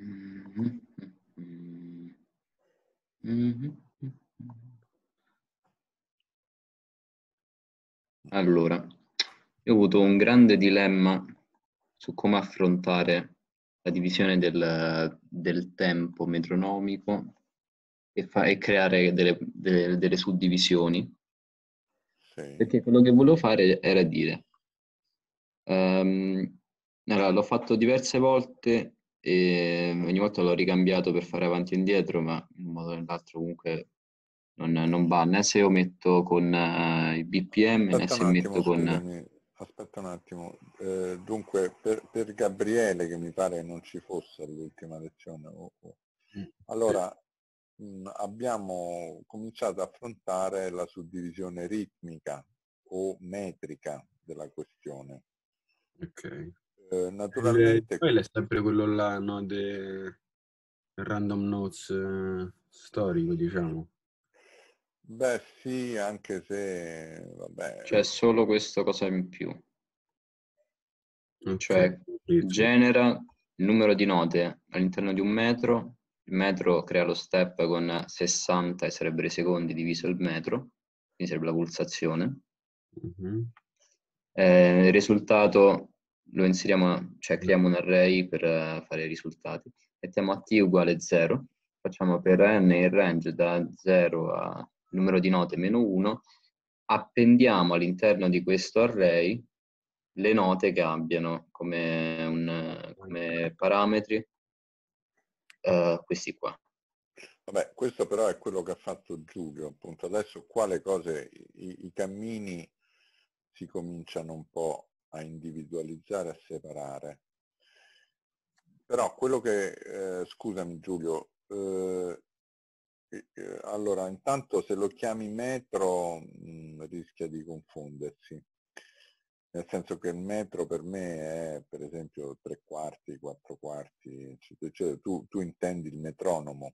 Allora, io ho avuto un grande dilemma su come affrontare la divisione del tempo metronomico e creare delle suddivisioni, Sì. perché quello che volevo fare era dire, ehm, allora, l'ho fatto diverse volte e ogni volta l'ho ricambiato per fare avanti e indietro, ma in un modo o nell'altro comunque non va, né se io metto con i BPM, né Aspetta un se attimo, metto con... scusami, aspetta un attimo. Dunque, per Gabriele, che mi pare non ci fosse all'ultima lezione, allora abbiamo cominciato a affrontare la suddivisione ritmica o metrica della questione. Ok. Naturalmente, Poi è sempre quello là, no, del random notes storico, diciamo. beh sì, anche se, vabbè, C'è solo questa cosa in più, Ok. cioè genera il numero di note all'interno di un metro, il metro crea lo step con 60 e sarebbero i secondi diviso il metro, quindi sarebbe la pulsazione. Mhm. Il risultato lo inseriamo, cioè creiamo un array per fare i risultati. Mettiamo a t uguale 0, facciamo per n il range da 0 a numero di note meno 1, appendiamo all'interno di questo array le note che abbiano come parametri questi qua. vabbè, questo però è quello che ha fatto Giulio, appunto. Adesso qua le cose, i cammini si cominciano un po' a individualizzare, a separare. Però quello che, scusami Giulio, allora intanto se lo chiami metro rischia di confondersi, nel senso che il metro per me è per esempio 3/4, 4/4, eccetera, eccetera. Tu intendi il metronomo,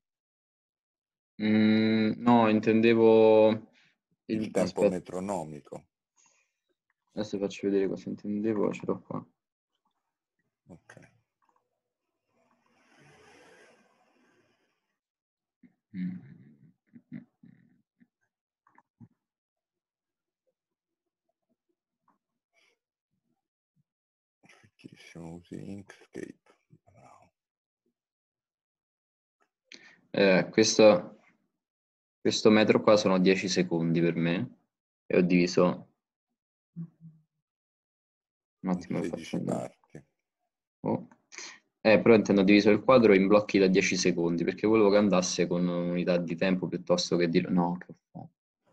No, intendevo... il tempo Aspetta, metronomico. adesso faccio vedere cosa intendevo, ce l'ho qua. Ok. Fichissimo, usi Inkscape. Bravo. Questo metro qua sono 10 secondi per me e ho diviso un In attimo, lo faccio 16 andare. parti. Oh. Però intendo diviso il quadro in blocchi da 10 secondi perché volevo che andasse con unità di tempo piuttosto che dire no, che ho fatto.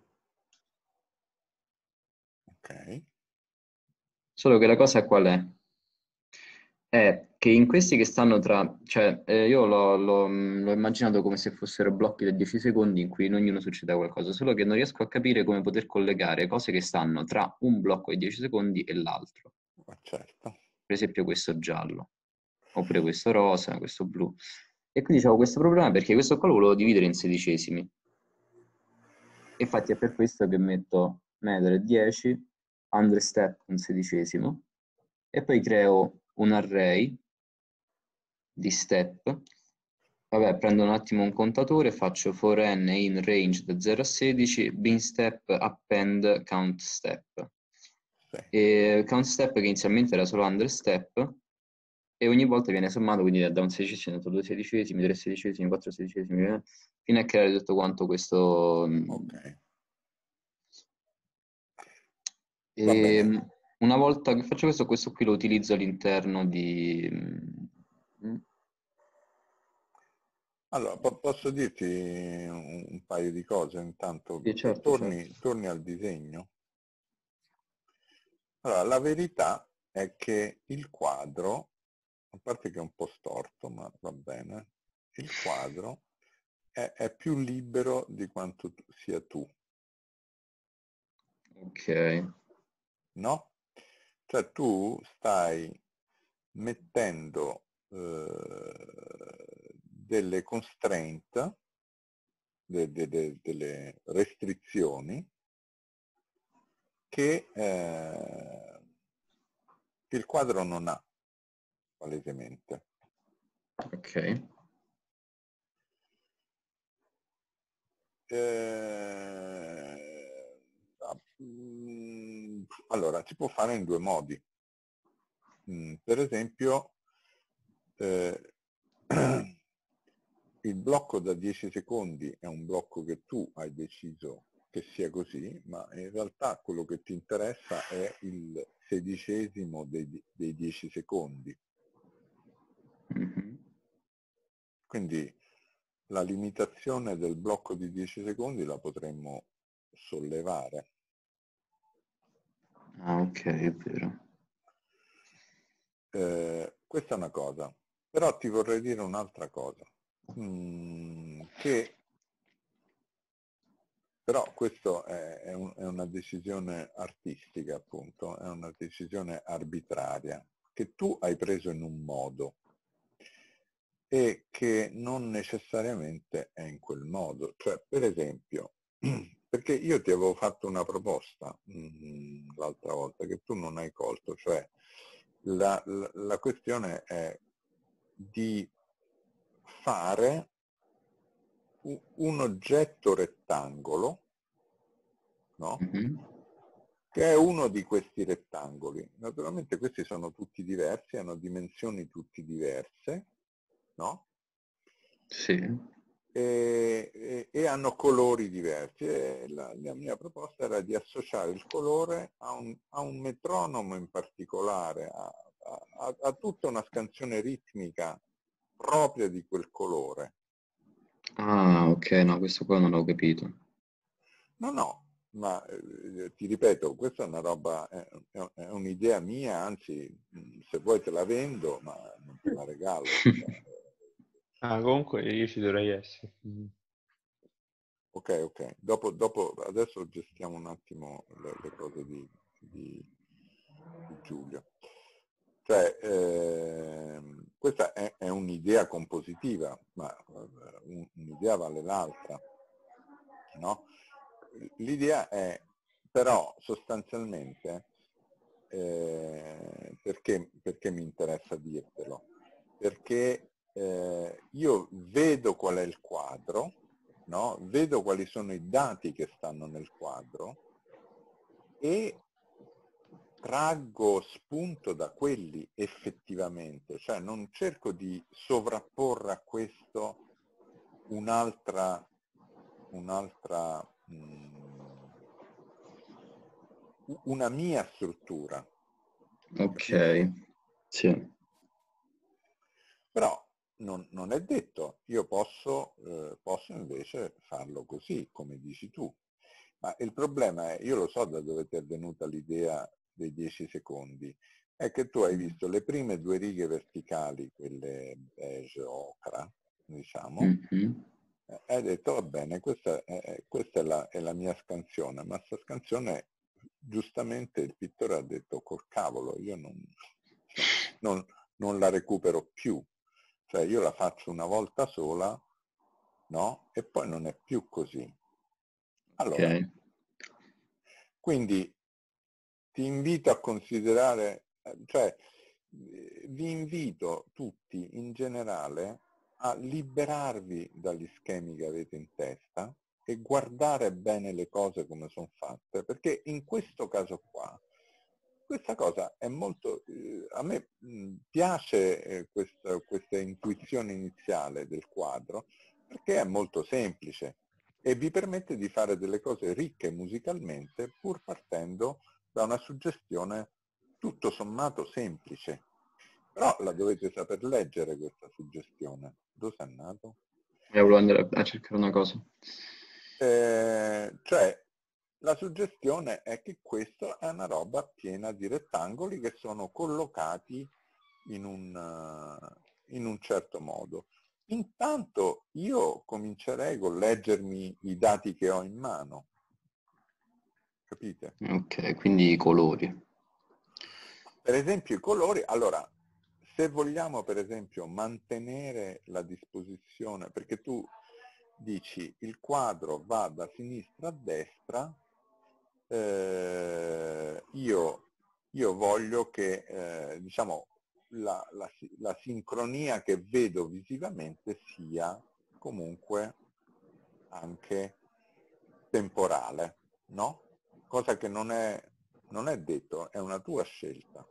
Ok. Solo che la cosa qual è? È che in questi che stanno tra, cioè io l'ho immaginato come se fossero blocchi da 10 secondi in cui in ognuno succeda qualcosa, solo che non riesco a capire come poter collegare cose che stanno tra un blocco di 10 secondi e l'altro. Ma certo. Per esempio questo giallo, oppure questo rosa, questo blu. E quindi avevo questo problema perché questo qua lo volevo dividere in sedicesimi. Infatti è per questo che metto metro e 10, under step un sedicesimo, e poi creo un array di step. Vabbè, prendo un attimo un contatore, faccio for n in range da 0 a 16, bin step append count step. Sì. E count step che inizialmente era solo under step, e ogni volta viene sommato, quindi da un sedicesimo, 2 sedicesimi, 3 sedicesimi, 4 sedicesimi, fino a creare tutto quanto questo. Ok. Va bene. Una volta che faccio questo qui lo utilizzo all'interno di... Allora, posso dirti un paio di cose intanto? Sì, certo, certo. Torni al disegno. Allora, la verità è che il quadro, a parte che è un po' storto, ma va bene, il quadro è più libero di quanto sia tu, Ok. no? Cioè tu stai mettendo delle constraint, delle restrizioni che il quadro non ha, palesemente. Ok. Allora, si può fare in due modi. Per esempio, eh, il blocco da 10 secondi è un blocco che tu hai deciso che sia così, ma in realtà quello che ti interessa è il 16° dei 10 secondi. Mhm. Quindi la limitazione del blocco di 10 secondi la potremmo sollevare. Ah, ok, è vero. Questa è una cosa, però ti vorrei dire un'altra cosa, che però questo è una decisione artistica, appunto, è una decisione arbitraria, che tu hai preso in un modo e che non necessariamente è in quel modo. Cioè, per esempio, perché io ti avevo fatto una proposta l'altra volta che tu non hai colto, cioè la questione è di fare un oggetto rettangolo, no? Mhm. Che è uno di questi rettangoli. Naturalmente questi sono tutti diversi, hanno dimensioni tutti diverse, no? Sì. E hanno colori diversi. E la mia proposta era di associare il colore a un metronomo in particolare, a tutta una scansione ritmica propria di quel colore. Ah, ok, no, questo qua non l'ho capito. No, no, ma ti ripeto, questa è una roba, è un'idea mia, anzi, se vuoi te la vendo, ma non te la regalo. Cioè, Ah, comunque io ci dovrei essere. ok, ok, dopo adesso gestiamo un attimo le cose di Giulio. Cioè, questa è un'idea compositiva, ma un'idea vale l'altra, no? L'idea è però sostanzialmente, perché mi interessa dirtelo? Perché io vedo qual è il quadro, no? Vedo quali sono i dati che stanno nel quadro e traggo spunto da quelli effettivamente, cioè non cerco di sovrapporre a questo un'altra una mia struttura, capisci? Ok, sì. Però non è detto, io posso invece farlo così, come dici tu. Ma il problema è, io lo so da dove ti è venuta l'idea dei 10 secondi, è che tu hai visto le prime due righe verticali, quelle beige ocra, diciamo, Mhm. hai detto va bene, questa è la mia scansione, ma questa scansione giustamente il pittore ha detto col cavolo, io non- non la recupero più, cioè io la faccio una volta sola, no? E poi non è più così. Allora, Ok. quindi ti invito a considerare, cioè vi invito tutti in generale a liberarvi dagli schemi che avete in testa e guardare bene le cose come sono fatte, perché in questo caso qua, questa cosa è molto, a me piace questa intuizione iniziale del quadro, perché è molto semplice e vi permette di fare delle cose ricche musicalmente pur partendo da una suggestione tutto sommato semplice. Però la dovete saper leggere questa suggestione. Dove sei andato? Volevo andare a cercare una cosa. Cioè, la suggestione è che questa è una roba piena di rettangoli che sono collocati in un certo modo. Intanto io comincerei con leggermi i dati che ho in mano, capite? Ok, quindi i colori. Per esempio i colori, allora, se vogliamo per esempio mantenere la disposizione, perché tu dici il quadro va da sinistra a destra, io voglio che diciamo, la sincronia che vedo visivamente sia comunque anche temporale, no? Cosa che non è detto, è una tua scelta.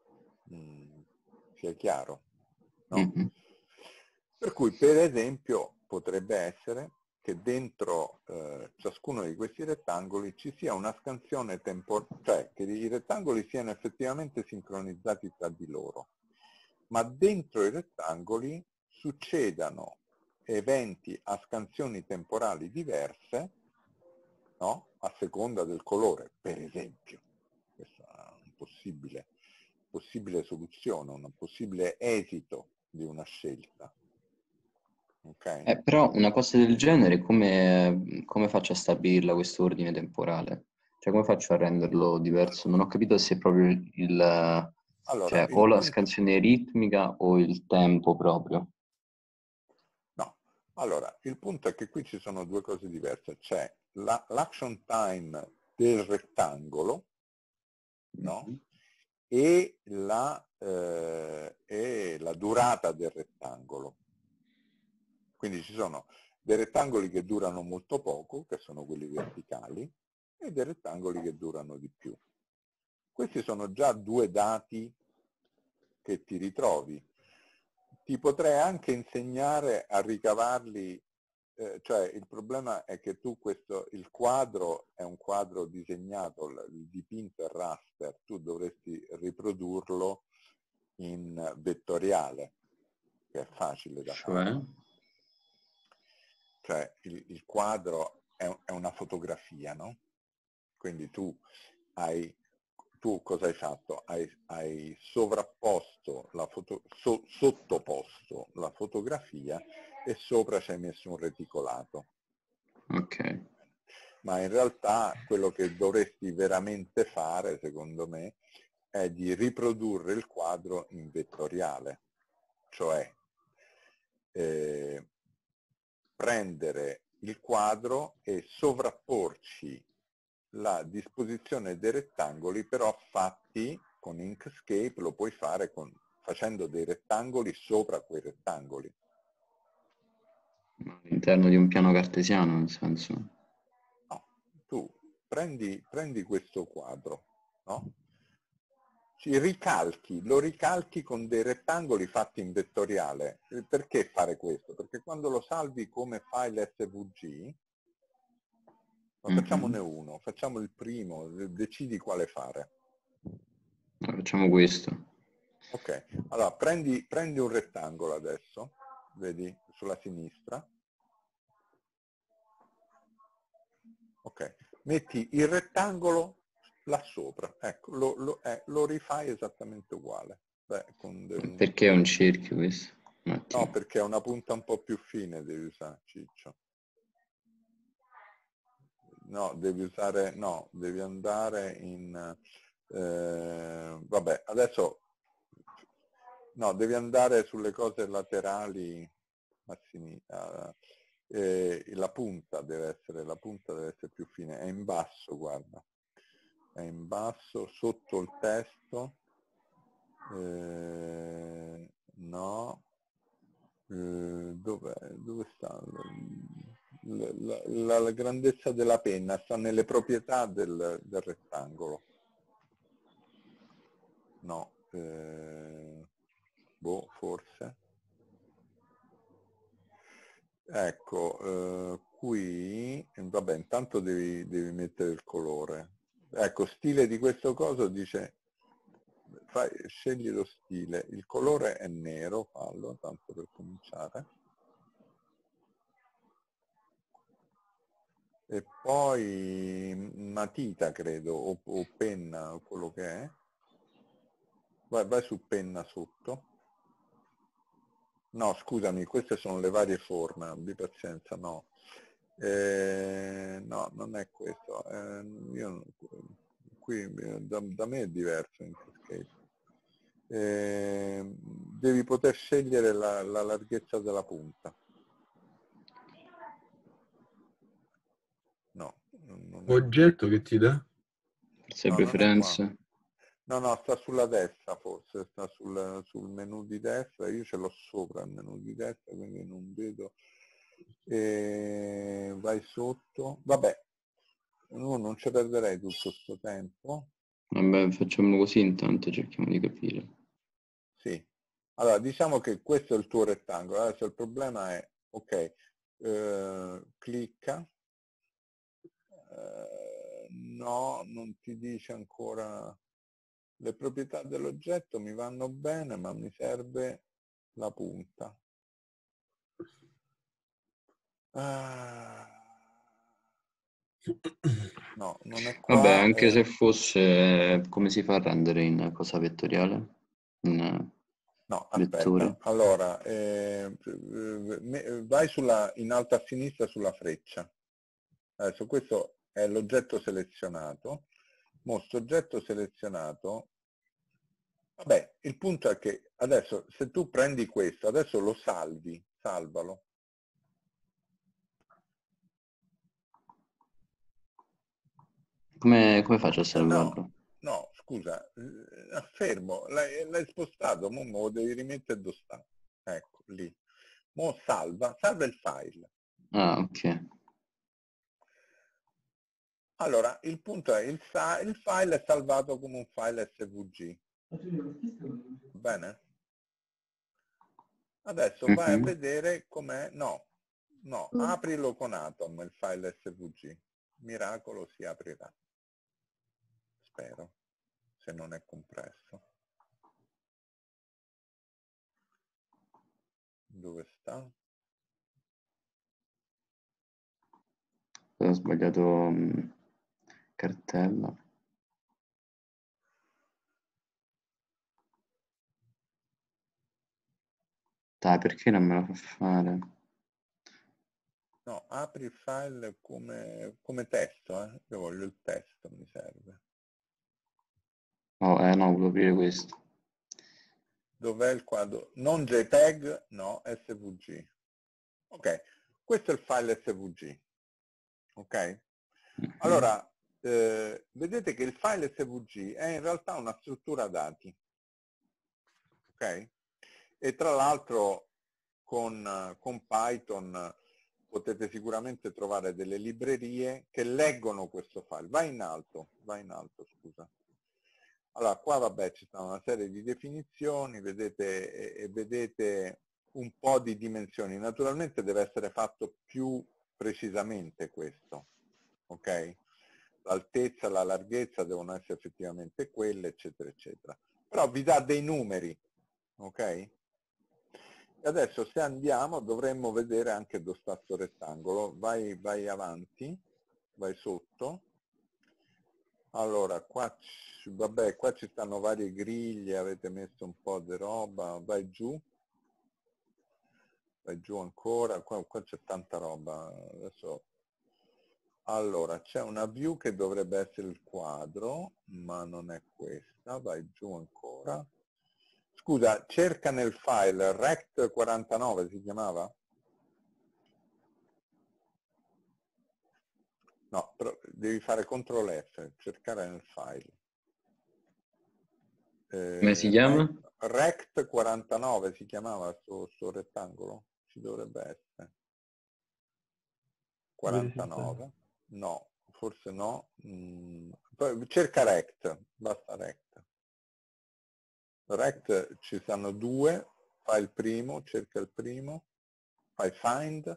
Sia chiaro, no? Mhm. Per cui, per esempio, potrebbe essere che dentro ciascuno di questi rettangoli ci sia una scansione temporale, cioè che i rettangoli siano effettivamente sincronizzati tra di loro, ma dentro i rettangoli succedano eventi a scansioni temporali diverse, no? A seconda del colore, per esempio. Questa è una possibile soluzione, un possibile esito di una scelta. Okay? Però una cosa del genere, come faccio a stabilirla questo ordine temporale? Cioè, come faccio a renderlo diverso? Non ho capito se è proprio Allora, cioè, il o la punto... scansione ritmica o il tempo proprio. No. Allora, il punto è che qui ci sono due cose diverse. C'è l'action time del rettangolo, no? Mhm. E la durata del rettangolo. Quindi ci sono dei rettangoli che durano molto poco, che sono quelli verticali, e dei rettangoli che durano di più. Questi sono già due dati che ti ritrovi. Ti potrei anche insegnare a ricavarli, cioè il problema è che tu il quadro è un quadro disegnato, il dipinto è raster, tu dovresti riprodurlo in vettoriale, che è facile da Cioè? fare. Cioè il quadro è una fotografia, no? Quindi tu cosa hai fatto? Hai sovrapposto sottoposto la fotografia e sopra ci hai messo un reticolato. Ok. Ma in realtà quello che dovresti veramente fare, secondo me, è di riprodurre il quadro in vettoriale, cioè prendere il quadro e sovrapporci la disposizione dei rettangoli, però fatti con Inkscape, lo puoi fare facendo dei rettangoli sopra quei rettangoli. All'interno di un piano cartesiano, nel senso. No, tu prendi questo quadro, no? Lo ricalchi con dei rettangoli fatti in vettoriale. Perché fare questo? Perché quando lo salvi come file SVG, ma facciamone uno, facciamo il primo, decidi quale fare. Allora, facciamo questo. Ok, allora prendi un rettangolo adesso, vedi, sulla sinistra. Ok, metti il rettangolo là sopra, ecco, lo rifai esattamente uguale. Beh, Perché è un cerchio questo? Un no, attimo. perché è una punta un po' più fine devi usare, Ciccio. No, devi andare in... vabbè, adesso... No, devi andare sulle cose laterali a sinistra. La punta deve essere più fine, è in basso, guarda. È in basso, sotto il testo. No. Dove sta? La grandezza della penna sta nelle proprietà del rettangolo. No, forse. Ecco, qui, vabbè, intanto devi mettere il colore. Ecco, stile di questo coso dice, scegli lo stile. Il colore è nero, fallo, tanto per cominciare. E poi matita, credo, o penna, o quello che è. Vai su penna sotto. No, scusami, queste sono le varie forme, abbi pazienza, no. No, non è questo. Qui da me è diverso Inkscape. Devi poter scegliere la larghezza della punta. No, non è questo. Oggetto che ti dà? Forse No, non è qua. preferenze. No, no, sta sulla destra forse, sta sul menu di destra, io ce l'ho sopra il menu di destra, quindi non vedo. Vai sotto, vabbè, no, non ci perderei tutto questo tempo. Vabbè, facciamolo così intanto, cerchiamo di capire. Sì, allora diciamo che questo è il tuo rettangolo, adesso il problema è, ok, clicca, no, non ti dice ancora, le proprietà dell'oggetto mi vanno bene, ma mi serve la punta. Ah, no, non è Vabbè, qua. anche se fosse, come si fa a rendere in cosa vettoriale? In No, aspetta. vettore? Allora, vai in alto a sinistra sulla freccia. Adesso questo è l'oggetto selezionato. Mostro oggetto selezionato. Vabbè, il punto è che adesso se tu prendi questo, adesso lo salvi, salvalo. Come faccio a No, salvarlo? no, scusa, fermo, l'hai spostato, mo lo devi rimettere dove sta. Ecco, lì. Mo salva il file. Ah, ok. Allora, il punto è il file è salvato come un file SVG. Va bene? Adesso vai a Mhm. vedere com'è. No, no, aprilo con Atom, il file SVG. Miracolo si aprirà. Spero, se non è compresso. Dove sta? Ho sbagliato cartella. Dai, perché non me lo fa fare? No, apri il file come testo, eh? Io voglio il testo, mi serve. Oh, no, volevo aprire questo. Dov'è il quadro? Non JPEG, no, SVG. Ok, questo è il file SVG. Ok? Mhm. Allora, vedete che il file SVG è in realtà una struttura dati. Ok? E tra l'altro con Python potete sicuramente trovare delle librerie che leggono questo file. Vai in alto, scusa. Allora, qua vabbè ci sta una serie di definizioni, vedete, e vedete un po' di dimensioni. Naturalmente deve essere fatto più precisamente questo, ok? L'altezza, la larghezza devono essere effettivamente quelle, eccetera, eccetera. Però vi dà dei numeri, ok? E adesso se andiamo dovremmo vedere anche dove sta sto rettangolo. Vai avanti, vai sotto. Allora, vabbè, qua ci stanno varie griglie, avete messo un po' di roba, vai giù ancora, qua c'è tanta roba. Adesso, allora, c'è una view che dovrebbe essere il quadro, ma non è questa, vai giù ancora. Scusa, cerca nel file, rect49 si chiamava? No, però devi fare CTRL F, cercare nel file. Come si chiama? Rect49 si chiamava sto rettangolo? Ci dovrebbe essere. 49? No, forse no. Poi cerca rect, basta rect. Rect ci stanno due, fai il primo, cerca il primo, fai find,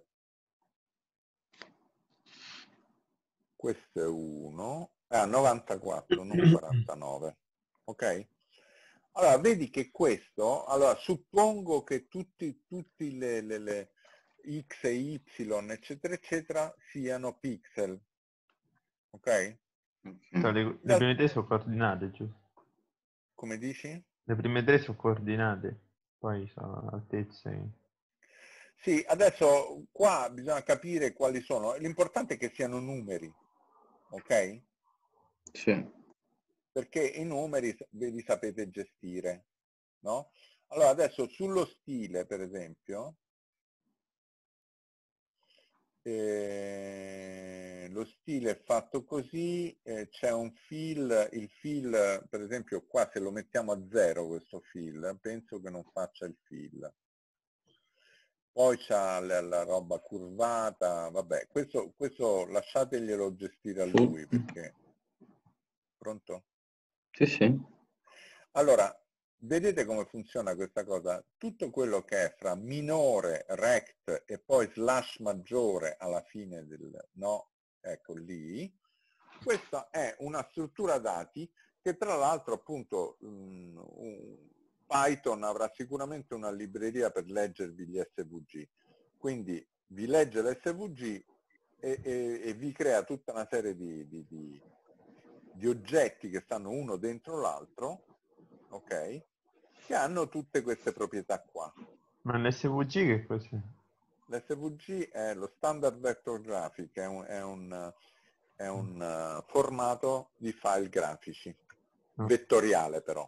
questo è uno, 94, non 49, ok? Allora, vedi che questo, allora suppongo che tutti le x e y, eccetera, eccetera, siano pixel, ok? Cioè, le prime tre sono coordinate, giusto? Come dici? Le prime tre sono coordinate, poi sono altezze. Sì, adesso qua bisogna capire quali sono. L'importante è che siano numeri, ok? Sì. Perché i numeri ve li sapete gestire, no? Allora adesso sullo stile, per esempio, lo stile è fatto così, c'è un fill, il fill, per esempio qua se lo mettiamo a 0 questo fill, penso che non faccia il fill. Poi c'ha la roba curvata, vabbè, questo lasciateglielo gestire a lui, perché... Pronto? Sì, sì. Allora, vedete come funziona questa cosa? Tutto quello che è fra minore, rect e poi slash maggiore alla fine del... no, ecco lì, questa è una struttura dati che tra l'altro appunto Python avrà sicuramente una libreria per leggervi gli SVG, quindi vi legge l'SVG e vi crea tutta una serie di oggetti che stanno uno dentro l'altro, ok? Che hanno tutte queste proprietà qua. Ma l'SVG che cos'è? L'SVG è lo Standard Vector Graphic, è un formato di file grafici, No. vettoriale però.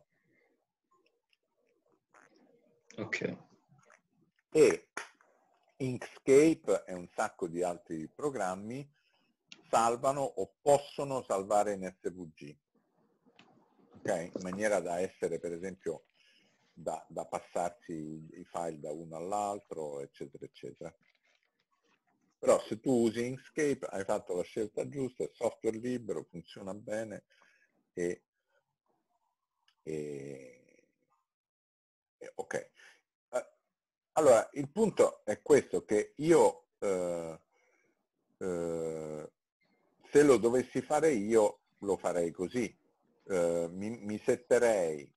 Ok. E Inkscape e un sacco di altri programmi salvano o possono salvare in SVG, ok? In maniera da essere, per esempio, da passarsi i file da uno all'altro, eccetera, eccetera. Però se tu usi Inkscape hai fatto la scelta giusta, è software libero, funziona bene ok. Allora, il punto è questo, che io se lo dovessi fare io lo farei così. Mi setterei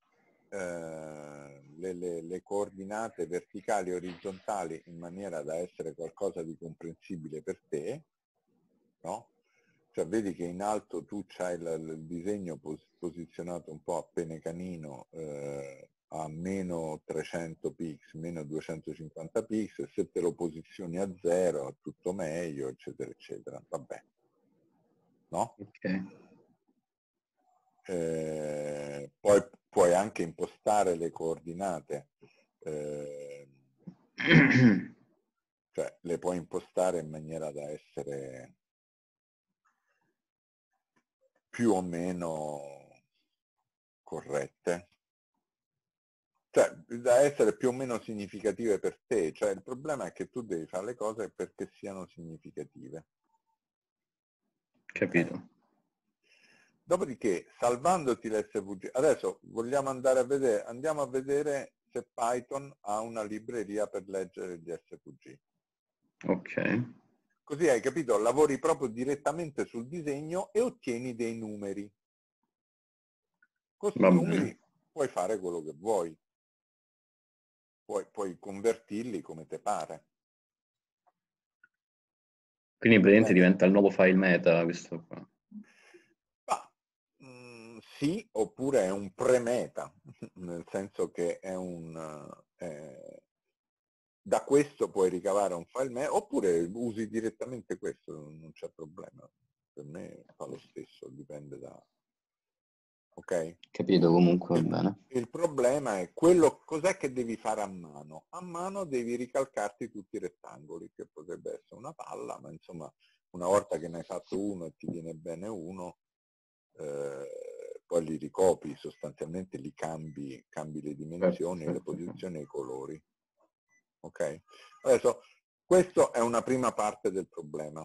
le coordinate verticali e orizzontali in maniera da essere qualcosa di comprensibile per te, no? Cioè vedi che in alto tu c'hai il disegno posizionato un po' a pene canino a meno 300 pix, meno 250 pix, se te lo posizioni a 0 è tutto meglio, eccetera, eccetera. Vabbè. No? Ok. Poi puoi anche impostare le coordinate, cioè le puoi impostare in maniera da essere più o meno corrette, cioè da essere più o meno significative per te, cioè il problema è che tu devi fare le cose perché siano significative. Capito. Okay? Dopodiché, salvandoti l'SVG, adesso vogliamo andare a vedere, andiamo a vedere se Python ha una libreria per leggere gli SVG. Ok. Così hai capito, lavori proprio direttamente sul disegno e ottieni dei numeri. Con questi Va numeri bene. puoi fare quello che vuoi, puoi convertirli come te pare. Quindi praticamente Bene. diventa il nuovo file meta questo qua. Ma, sì, oppure è un pre-meta, nel senso che è da questo puoi ricavare un file meta, oppure usi direttamente questo, non c'è problema. Per me fa lo stesso, dipende da... Ok? Capito, comunque va Il, bene. il problema è quello, cos'è che devi fare a mano? A mano devi ricalcarti tutti i rettangoli, che potrebbe essere una palla, ma insomma una volta che ne hai fatto uno e ti viene bene uno, poi li ricopi, sostanzialmente li cambi le dimensioni, le Perfetto. posizioni e i colori. Ok? Adesso, questa è una prima parte del problema.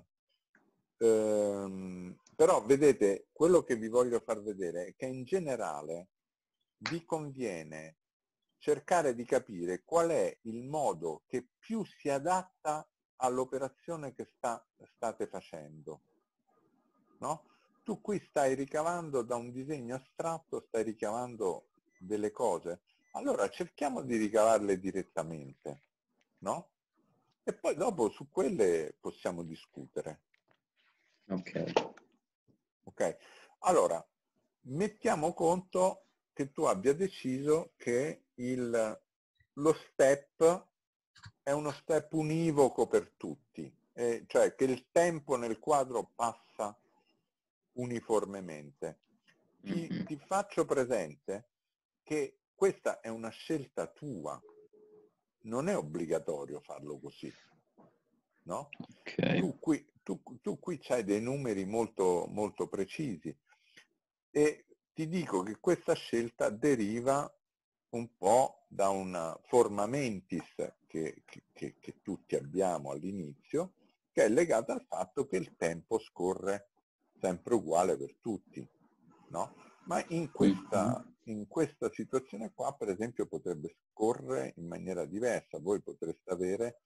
Però vedete, quello che vi voglio far vedere è che in generale vi conviene cercare di capire qual è il modo che più si adatta all'operazione che state facendo. No? Tu qui stai ricavando da un disegno astratto, stai ricavando delle cose, allora cerchiamo di ricavarle direttamente, no? E poi dopo su quelle possiamo discutere. Ok. Ok? Allora, mettiamo conto che tu abbia deciso che lo step è uno step univoco per tutti, cioè che il tempo nel quadro passa uniformemente. Ti faccio presente che questa è una scelta tua, non è obbligatorio farlo così, no? Ok. tu qui c'hai dei numeri molto, molto precisi e ti dico che questa scelta deriva un po' da una forma mentis che tutti abbiamo all'inizio, che è legata al fatto che il tempo scorre sempre uguale per tutti, no? Ma in questa situazione qua, per esempio, potrebbe scorrere in maniera diversa. Voi potreste avere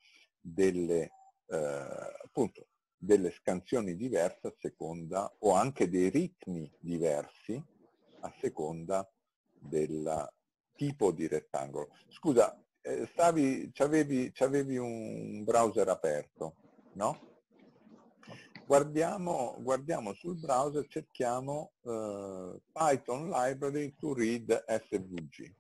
appunto, delle scansioni diverse a seconda, o anche dei ritmi diversi a seconda del tipo di rettangolo. Scusa, c'avevi un browser aperto, no? Guardiamo sul browser, cerchiamo Python Library to Read SVG.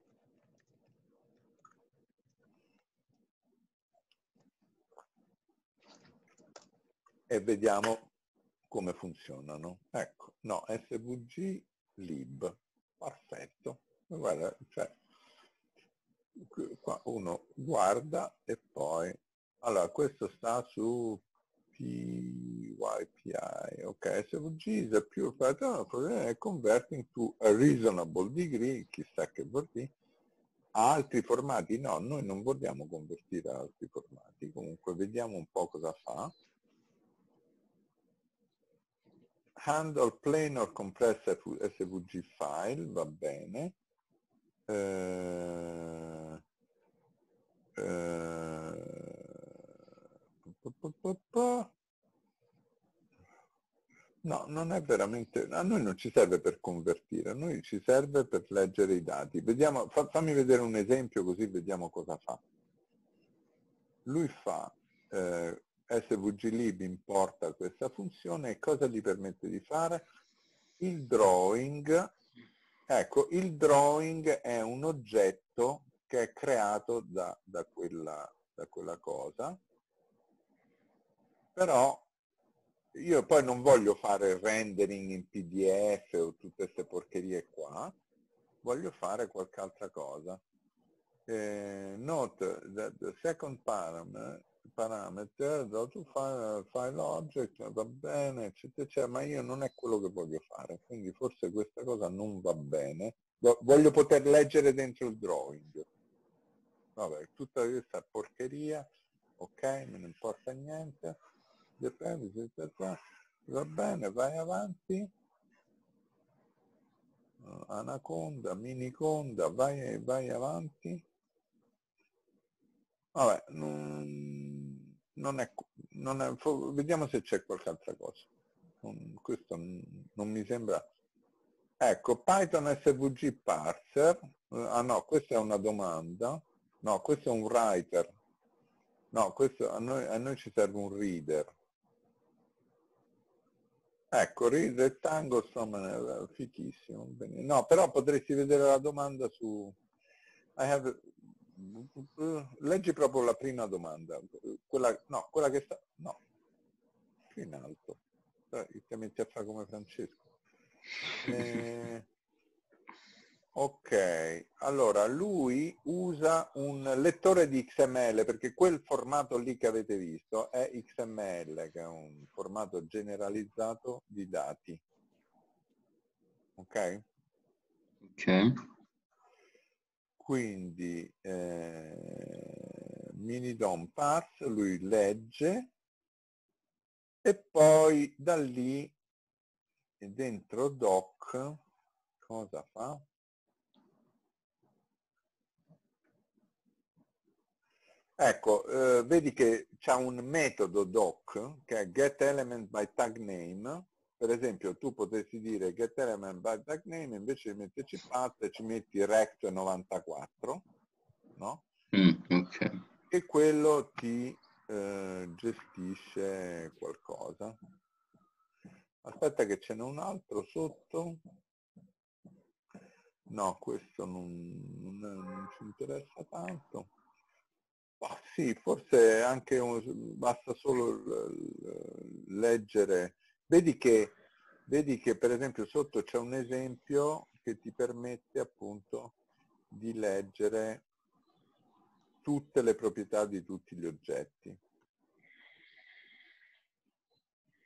E vediamo come funzionano. Ecco, no, SVG lib. Perfetto. Guarda, cioè, qua uno guarda e poi... Allora, questo sta su PYPI, ok, SVG is a pure pattern converting to a reasonable degree, chissà che vuol dire, a altri formati. No, noi non vogliamo convertire a altri formati, comunque vediamo un po' cosa fa. Handle plain or compressed SVG file, va bene. No, non è veramente, a noi non ci serve per convertire, a noi ci serve per leggere i dati. Vediamo, fammi vedere un esempio così vediamo cosa fa. Lui fa svglib importa questa funzione e cosa gli permette di fare? Il drawing. Ecco, il drawing è un oggetto che è creato da quella cosa, però io poi non voglio fare rendering in PDF o tutte queste porcherie qua, voglio fare qualche altra cosa. Note that the second parameter to file object va bene, eccetera, eccetera, ma io non è quello che voglio fare, quindi forse questa cosa non va bene. Voglio poter leggere dentro il drawing. Vabbè, tutta questa porcheria, ok, me ne importa niente. Va bene, vai avanti. Anaconda, miniconda, vai avanti. Vabbè, vediamo se c'è qualche altra cosa. Questo non mi sembra. Ecco, Python SVG parser. Ah no, questa è una domanda. No, questo è un writer. No, questo a noi ci serve un reader. Ecco, rettangolo, insomma, fichissimo. Bene. No, però potresti vedere la domanda su... Leggi proprio la prima domanda, quella che sta, no, più in alto, ti metti a fare come Francesco. Ok, allora lui usa un lettore di XML, perché quel formato lì che avete visto è XML, che è un formato generalizzato di dati. Ok? Ok. Quindi minidom parse, lui legge e poi da lì dentro doc cosa fa? Ecco, vedi che c'è un metodo doc che è getElementByTagName. Per esempio tu potresti dire getElementByTagName, invece di metterci path ci metti rect94, no? Ok. E quello ti gestisce qualcosa. Aspetta che ce n'è un altro sotto. No, questo non ci interessa tanto. Ma sì, forse anche basta solo leggere. Vedi che per esempio sotto c'è un esempio che ti permette appunto di leggere tutte le proprietà di tutti gli oggetti.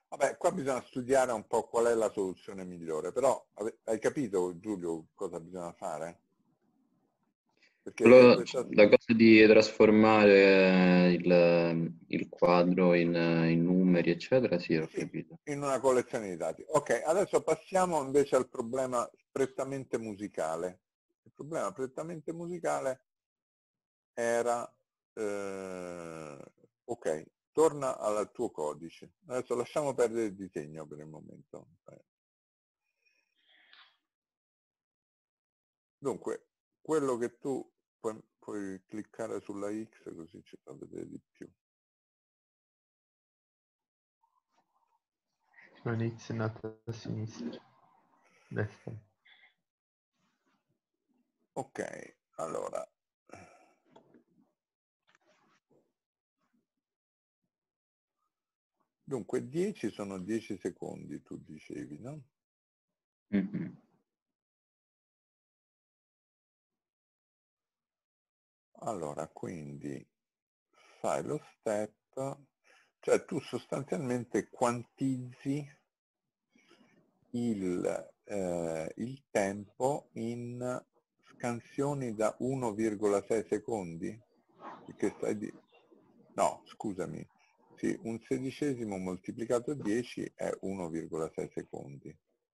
Vabbè, qua bisogna studiare un po' qual è la soluzione migliore, però hai capito, Giulio, cosa bisogna fare? Perché questa... La cosa di trasformare il quadro in numeri, eccetera, sì, ho Sì, capito. in una collezione di dati. Ok, adesso passiamo invece al problema prettamente musicale. Il problema prettamente musicale era... ok, torna al tuo codice. Adesso lasciamo perdere il disegno per il momento. Dunque, quello che tu puoi cliccare sulla X così ci fa vedere di più. Non X è nato a sinistra. Destra. Ok, allora. Dunque 10 sono 10 secondi, tu dicevi, no? Mhm. Allora, quindi fai lo step, cioè tu sostanzialmente quantizzi il tempo in scansioni da 1,6 secondi? Perché no, scusami, sì, un sedicesimo moltiplicato 10 è 1,6 secondi,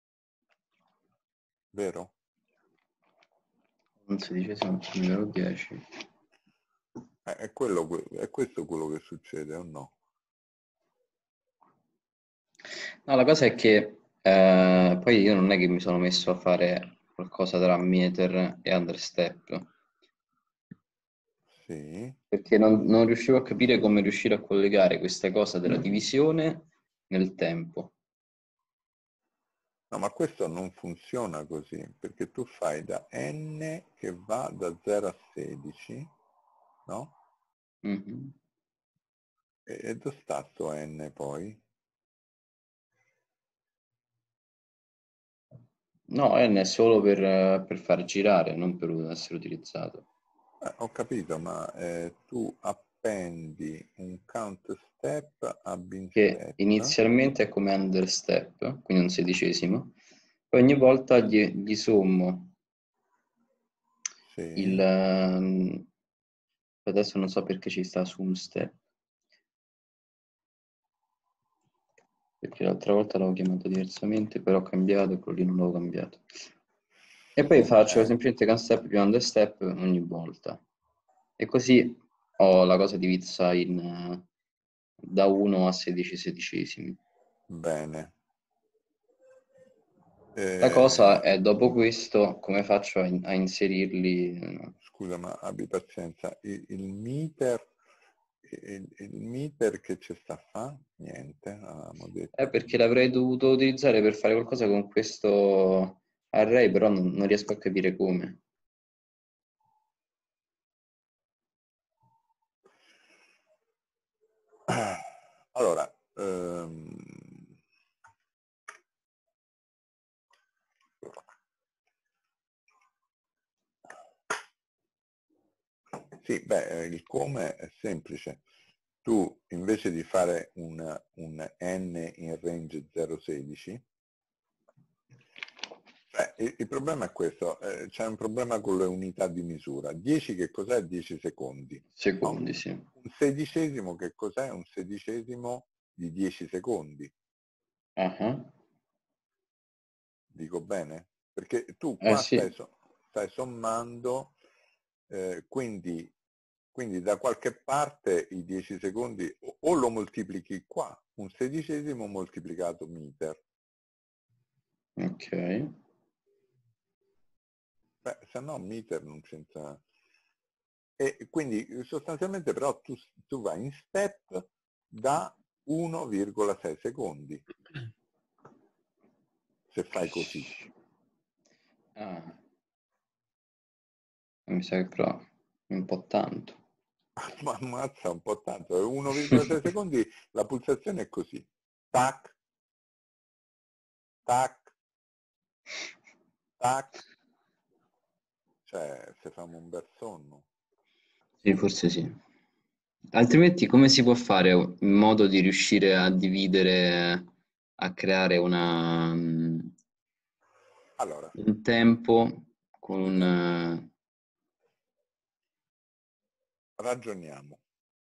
vero? Un sedicesimo numero 10. È questo quello che succede o no? No, la cosa è che poi io non è che mi sono messo a fare qualcosa tra meter e understep, Sì. perché non riuscivo a capire come riuscire a collegare questa cosa della divisione nel tempo. No, ma questo non funziona così, perché tu fai da n che va da 0 a 16, no? Mhm. E dove sta sto n poi? No, N è solo per far girare, non per essere utilizzato. Ho capito, ma tu appendi un count step a bin Che step, inizialmente è come understep, quindi un sedicesimo, poi ogni volta gli sommo il... sì. adesso non so perché ci sta su un step, perché l'altra volta l'avevo chiamato diversamente, però ho cambiato e quello lì non l'avevo cambiato. E poi faccio semplicemente count step più understep ogni volta. E così ho la cosa divisa da 1 a 16 sedicesimi. Bene. La cosa è dopo questo come faccio a inserirli? Scusa, ma abbi pazienza, il meter che ci sta a fa? Niente, avevamo detto. Perché l'avrei dovuto utilizzare per fare qualcosa con questo array, però non riesco a capire come. Allora, sì, beh, il come è semplice. Tu invece di fare un n in range 0,16, il problema è questo, c'è un problema con le unità di misura. 10 che cos'è? 10 secondi. No? Secondi, sì. Un sedicesimo che cos'è? Un sedicesimo di 10 secondi. Ah, Dico bene? Perché tu qua sì. stai sommando, quindi da qualche parte i 10 secondi o lo moltiplichi qua, un sedicesimo moltiplicato meter. Ok. Beh, se no meter non c'entra. E quindi sostanzialmente però tu vai in step da 1,6 secondi, se fai così. Ah, mi sa che però è un po' tanto. Ma ammazza un po' tanto, 1,6 secondi la pulsazione è così. Tac, tac, tac. Cioè, se famo un bel sonno. Sì, forse sì. Altrimenti come si può fare in modo di riuscire a dividere a creare Allora, un tempo con un... ragioniamo.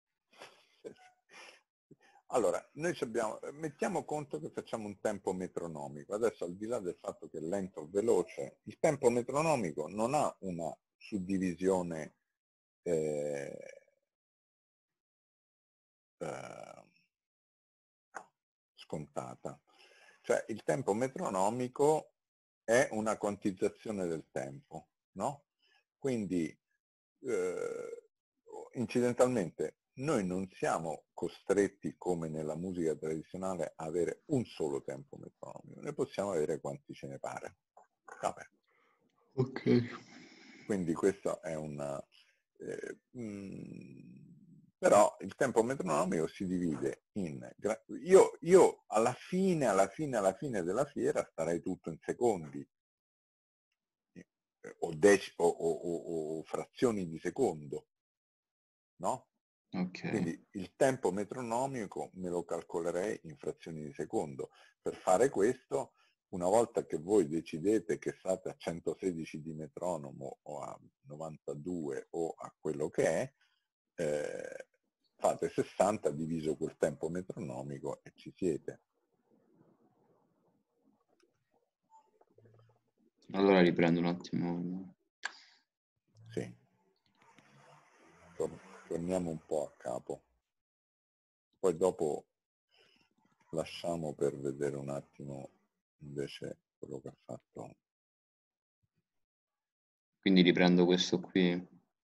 Allora, noi mettiamo conto che facciamo un tempo metronomico. Adesso, al di là del fatto che è lento o veloce, il tempo metronomico non ha una suddivisione eh, eh, scontata. Cioè, il tempo metronomico è una quantizzazione del tempo, no? Quindi, incidentalmente, noi non siamo costretti, come nella musica tradizionale, a avere un solo tempo metronomico, ne possiamo avere quanti ce ne pare. Vabbè. Ok. Quindi questo è una... però il tempo metronomico si divide in... Io alla fine della fiera starei tutto in secondi, o frazioni di secondo, no? Ok. Quindi il tempo metronomico me lo calcolerei in frazioni di secondo. Per fare questo, una volta che voi decidete che state a 116 di metronomo o a 92 o a quello che è, fate 60 diviso quel tempo metronomico e ci siete. Allora riprendo un attimo. Sì. Torniamo un po' a capo. Poi dopo lasciamo per vedere un attimo invece quello che ha fatto. Quindi riprendo questo qui.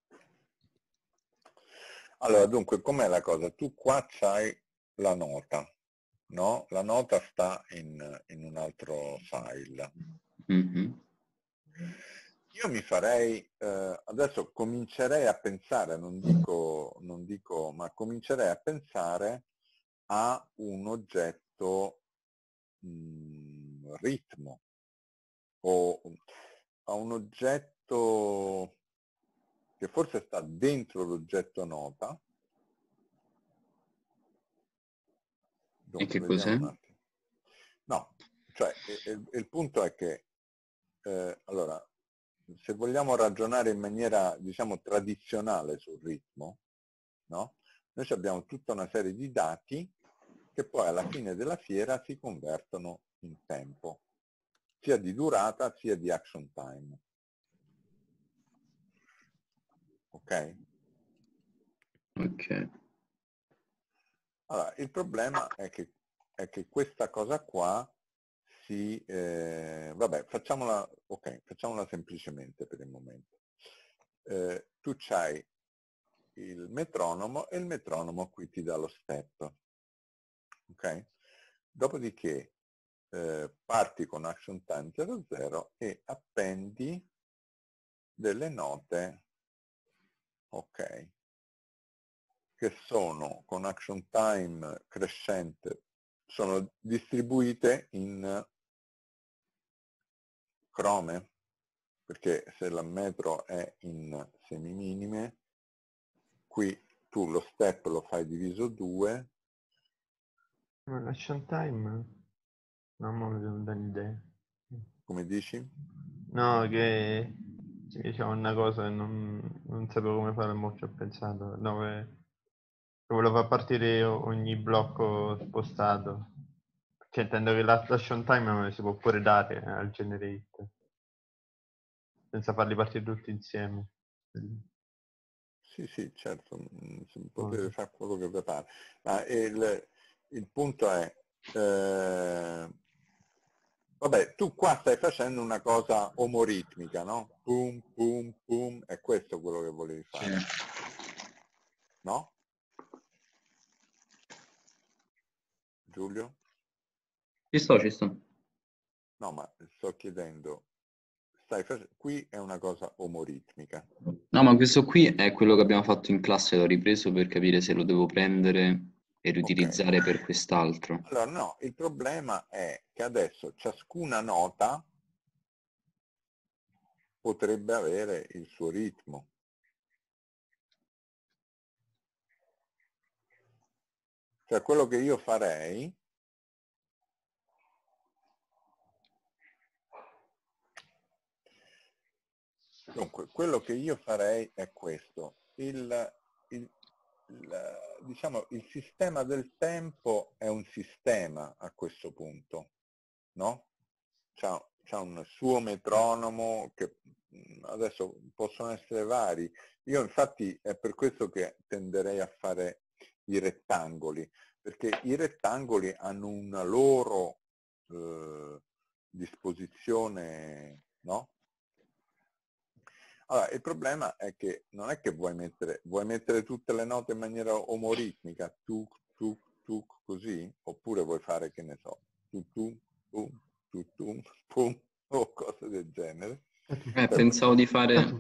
Allora, dunque, com'è la cosa? Tu qua c'hai la nota, no? La nota sta in un altro file. Mhm. Io mi farei, adesso comincerei a pensare, non dico, ma comincerei a pensare a un oggetto ritmo, o a un oggetto che forse sta dentro l'oggetto nota. E Dunque, che vediamo cos'è? un attimo. No, cioè il punto è che, allora, se vogliamo ragionare in maniera, diciamo, tradizionale sul ritmo, no? Noi abbiamo tutta una serie di dati che poi alla fine della fiera si convertono in tempo, sia di durata sia di action time. Ok? Ok. Allora, il problema è che questa cosa qua vabbè, facciamola semplicemente per il momento. Tu c'hai il metronomo e il metronomo qui ti dà lo step. Ok? Dopodiché parti con action time 00 e appendi delle note, ok, che sono con action time crescente, sono distribuite in crome, perché se la metro è in semiminime, qui tu lo step lo fai diviso 2. Action time? No, mo mi devo dare un'idea. Come dici? No, che diciamo una cosa che non sapevo come fare, mo ci ho pensato, dove volevo far partire ogni blocco spostato. Cioè intendo che l'action time si può pure dare al generate, senza farli partire tutti insieme. Sì, sì, certo, potete Oh, fare quello che vi pare. Ma il punto è, vabbè, tu qua stai facendo una cosa omoritmica, no? Pum, pum, pum, è questo quello che volevi Sì. fare, no? Giulio? Ci sto. No, ma sto chiedendo, qui è una cosa omoritmica. No, ma questo qui è quello che abbiamo fatto in classe, l'ho ripreso per capire se lo devo prendere e Ok. riutilizzare per quest'altro. Allora, no, il problema è che adesso ciascuna nota potrebbe avere il suo ritmo. Cioè quello che io farei Dunque, quello che io farei è questo. Diciamo, il sistema del tempo è un sistema a questo punto, no? C'ha un suo metronomo che adesso possono essere vari. Io infatti è per questo che tenderei a fare i rettangoli, perché i rettangoli hanno una loro disposizione, no? Allora, il problema è che non è che vuoi mettere tutte le note in maniera omoritmica, tuk, tuk, tuk, così, oppure vuoi fare, che ne so, tuk, tuk, pum, tuk, tuk, pum, o cose del genere. Pensavo di fare...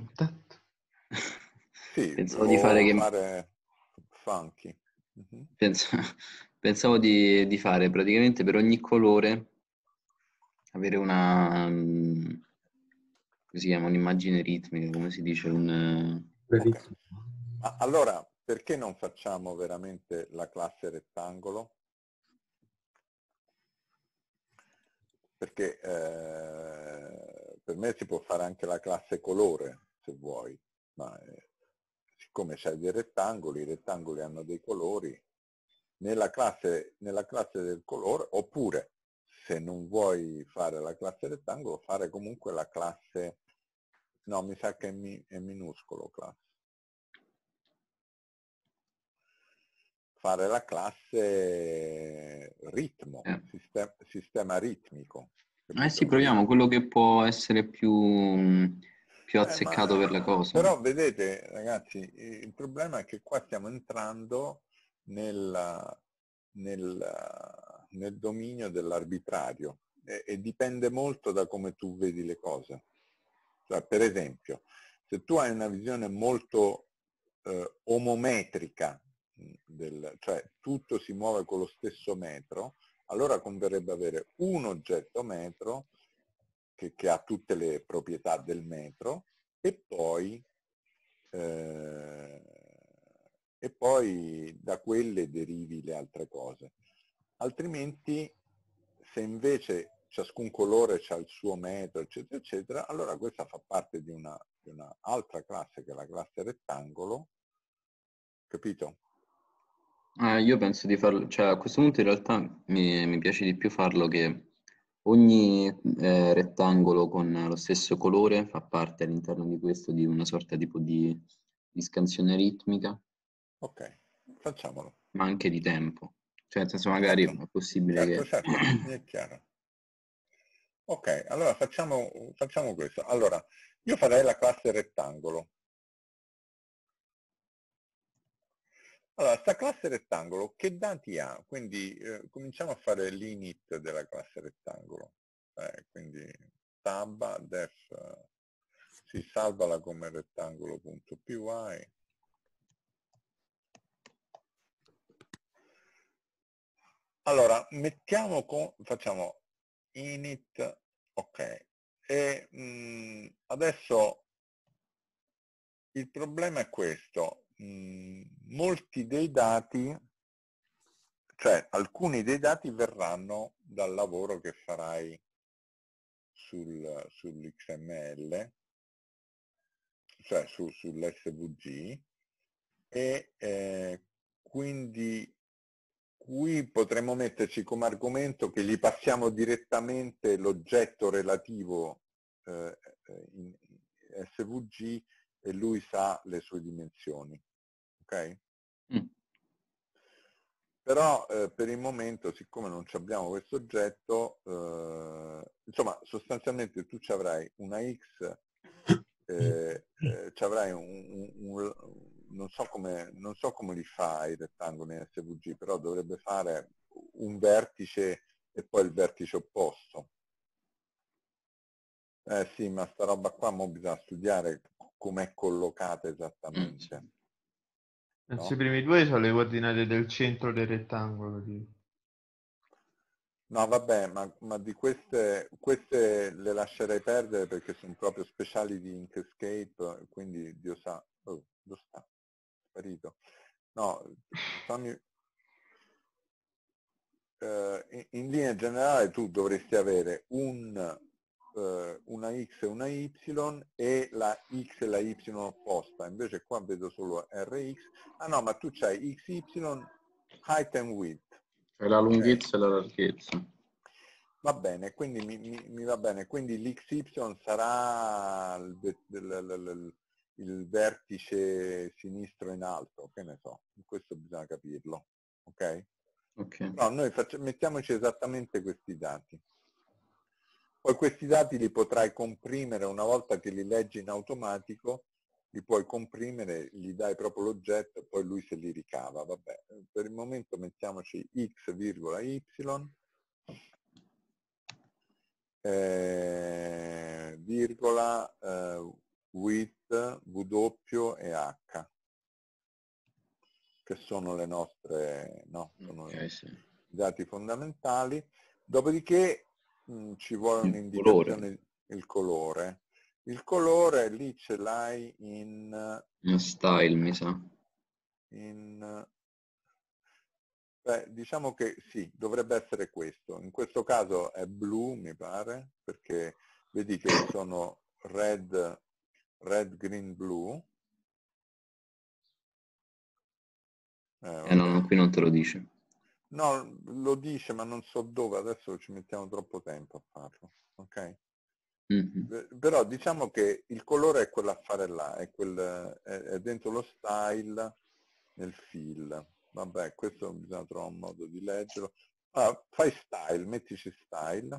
Sì, pensavo di fare o che... fare funky. Mhm. Pensavo di fare praticamente per ogni colore avere una... come si chiama? Un'immagine ritmica, come si dice? Ok. Ma allora, perché non facciamo veramente la classe rettangolo? Perché per me si può fare anche la classe colore, se vuoi, ma siccome c'hai dei rettangoli, i rettangoli hanno dei colori, nella classe del colore, oppure se non vuoi fare la classe rettangolo, fare comunque la classe, no, mi sa che è minuscolo classe. Fare la classe ritmo, sistema ritmico. Capito? Sì, proviamo quello che può essere più azzeccato per la cosa. Però vedete ragazzi, il problema è che qua stiamo entrando nel dominio dell'arbitrario e dipende molto da come tu vedi le cose. Cioè, per esempio, se tu hai una visione molto omometrica, cioè tutto si muove con lo stesso metro, allora converrebbe avere un oggetto metro che ha tutte le proprietà del metro e poi da quelle derivi le altre cose. Altrimenti, se invece ciascun colore ha il suo metro, eccetera, eccetera, allora questa fa parte di una altra classe, che è la classe rettangolo, capito? Io penso di farlo, cioè a questo punto in realtà mi piace di più farlo che ogni rettangolo con lo stesso colore fa parte all'interno di questo di una sorta tipo di scansione ritmica, Ok, facciamolo. ma anche di tempo. Cioè nel senso magari Certo, è possibile certo, che... certo, mi è chiaro. Ok, allora facciamo questo. Allora, io farei la classe rettangolo. Allora, sta classe rettangolo che dati ha? Quindi cominciamo a fare l'init della classe rettangolo. Quindi tab, def, si salvala come rettangolo.py. Allora, facciamo init, ok. E adesso il problema è questo. Molti dei dati, cioè alcuni dei dati verranno dal lavoro che farai sull'XML, cioè sull'SVG, e quindi qui potremmo metterci come argomento che gli passiamo direttamente l'oggetto relativo in SVG e lui sa le sue dimensioni. Ok? Mm. Però per il momento, siccome non abbiamo questo oggetto, insomma, sostanzialmente tu ci avrai una X, ci avrai non so come li fa i rettangoli in SVG, però dovrebbe fare un vertice e poi il vertice opposto. Sì, ma sta roba qua mo bisogna studiare com'è collocata esattamente. Penso No? i primi due sono le coordinate del centro del rettangolo. No, vabbè, ma di queste le lascerei perdere perché sono proprio speciali di Inkscape, quindi Dio sa. Oh, dove sta? Sparito. No, fammi... in linea generale tu dovresti avere un una x e una y e la x e la y opposta, invece qua vedo solo rx. Ah no, ma tu c'hai xy, height and width. Cioè la lunghezza e la larghezza. Va bene, quindi mi va bene, quindi l'xy sarà il vertice sinistro in alto, che ne so, questo bisogna capirlo, ok? Ok. Però noi mettiamoci esattamente questi dati. Poi questi dati li potrai comprimere una volta che li leggi in automatico, li puoi comprimere, gli dai proprio l'oggetto e poi lui se li ricava. Vabbè, per il momento mettiamoci x, y, virgola, width, w e h, che sono le nostre, no? Sono Ok, sì. i dati fondamentali. Dopodiché ci vuole Il un'indicazione, il colore. Il colore lì ce l'hai in style, mi sa. Diciamo che sì, dovrebbe essere questo. In questo caso è blu, mi pare, perché vedi che sono red, green, blue. No, qui non te lo dice. No, lo dice, ma non so dove, adesso ci mettiamo troppo tempo a farlo, ok? Mm-hmm. Però diciamo che il colore è quell'affare là, è dentro lo style, nel fill. Vabbè, questo bisogna trovare un modo di leggerlo. Fai style, mettici style.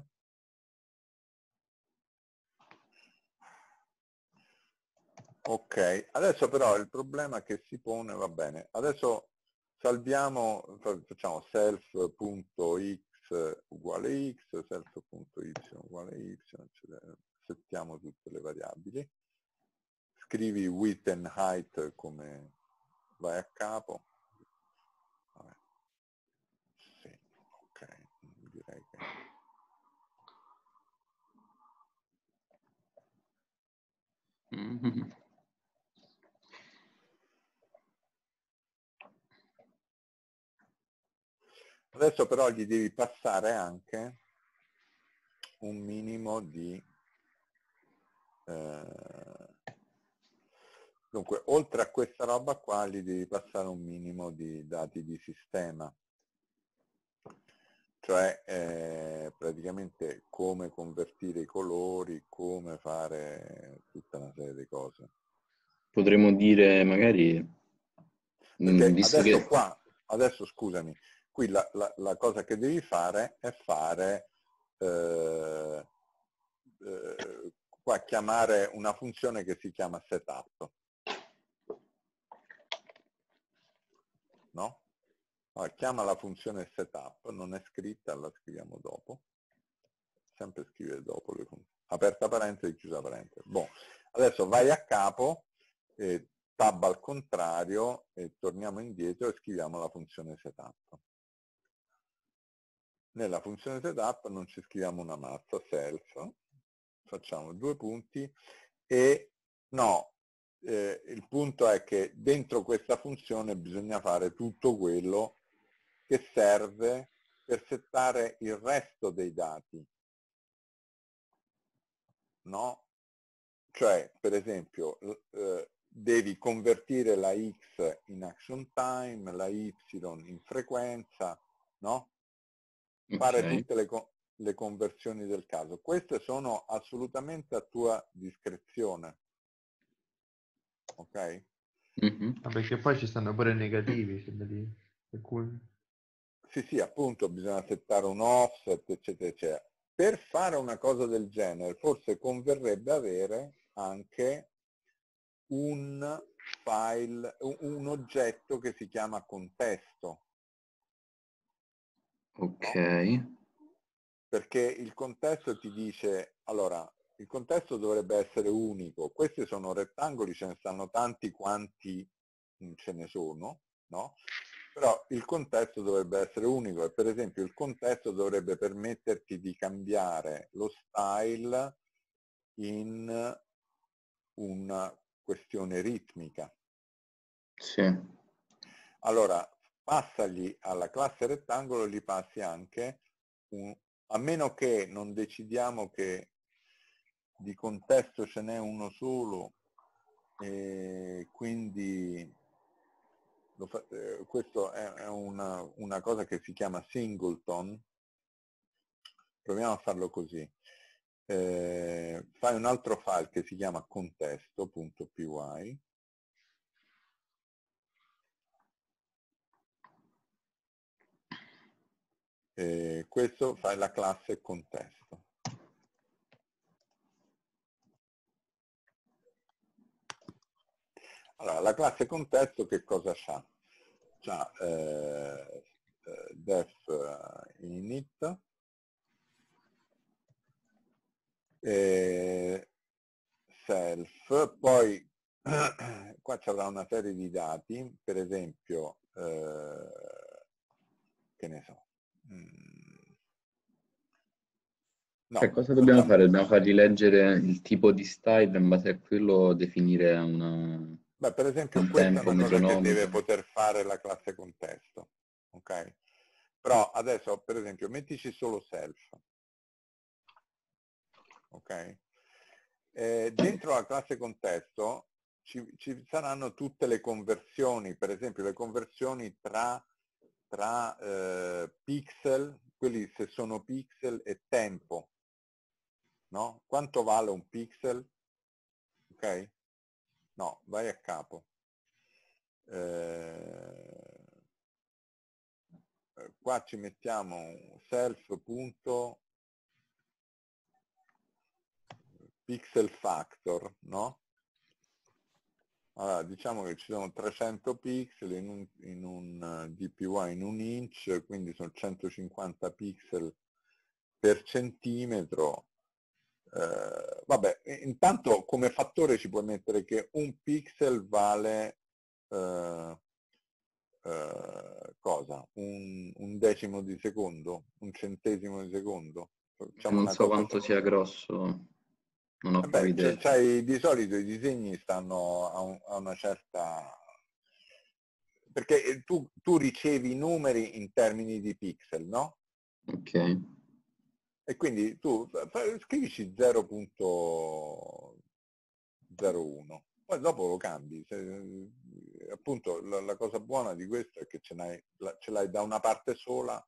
Ok, adesso però il problema che si pone, va bene, adesso salviamo, facciamo self.x uguale x, self.y uguale y, settiamo tutte le variabili, scrivi width and height come vai a capo. Vabbè. Sì, ok, direi che... Mm-hmm. Adesso però gli devi passare anche un minimo di... dunque, oltre a questa roba qua, gli devi passare un minimo di dati di sistema. Cioè praticamente come convertire i colori, come fare tutta una serie di cose. Potremmo dire magari, Perché visto adesso che... qua, adesso scusami, qui la cosa che devi fare è fare, qua chiamare una funzione che si chiama setup. No? Allora, chiama la funzione setup, non è scritta, la scriviamo dopo. Sempre scrivere dopo le funzioni. Aperta parentesi, chiusa parentesi. Boh. Adesso vai a capo, tab al contrario e torniamo indietro e scriviamo la funzione setup. Nella funzione setup non ci scriviamo una mazza, self, facciamo 2 punti e no, il punto è che dentro questa funzione bisogna fare tutto quello che serve per settare il resto dei dati. No? Cioè, per esempio, devi convertire la x in action time, la y in frequenza, no? Fare Ok. tutte le conversioni del caso. Queste sono assolutamente a tua discrezione. Ok? Mm-hmm. Perché poi ci stanno pure negativi, per cui... Sì, appunto, bisogna settare un offset, eccetera, eccetera. Per fare una cosa del genere, forse converrebbe avere anche un file, un oggetto che si chiama contesto. Ok. No? Perché il contesto ti dice, allora, il contesto dovrebbe essere unico, questi sono rettangoli, ce ne stanno tanti quanti ce ne sono, no? Però il contesto dovrebbe essere unico e per esempio il contesto dovrebbe permetterti di cambiare lo style in una questione ritmica. Sì. Allora, passagli alla classe rettangolo, gli passi anche, a meno che non decidiamo che di contesto ce n'è uno solo, e quindi questo è una cosa che si chiama singleton. Proviamo a farlo così. Fai un altro file che si chiama contesto.py. Questo fai la classe contesto. Allora, la classe contesto che cosa c'ha? C'ha def init, self, poi qua ci avrà una serie di dati, per esempio, che ne so. No, Cioè, cosa dobbiamo fare? Dobbiamo fargli leggere il tipo di style, in base a quello definire beh, per esempio un questa è tempo, una un cosa che deve metronometro. poter fare la classe contesto, ok? Però adesso, per esempio, mettici solo self, ok? Dentro la classe contesto ci saranno tutte le conversioni, per esempio le conversioni tra pixel, quelli se sono pixel, e tempo, no? Quanto vale un pixel? Ok? No, vai a capo. Qua ci mettiamo self.pixel factor, no? Allora, diciamo che ci sono 300 pixel in un DPY in un inch, quindi sono 150 pixel per centimetro. Vabbè, intanto come fattore ci puoi mettere che un pixel vale cosa? Un decimo di secondo? Un centesimo di secondo? Facciamo Non una so cosa quanto sia grosso, non ho proprio idea. di solito i disegni stanno a una certa... Perché tu ricevi i numeri in termini di pixel, no? Ok. E quindi tu scrivici 0.01, poi dopo lo cambi. Appunto la cosa buona di questo è che ce l'hai da una parte sola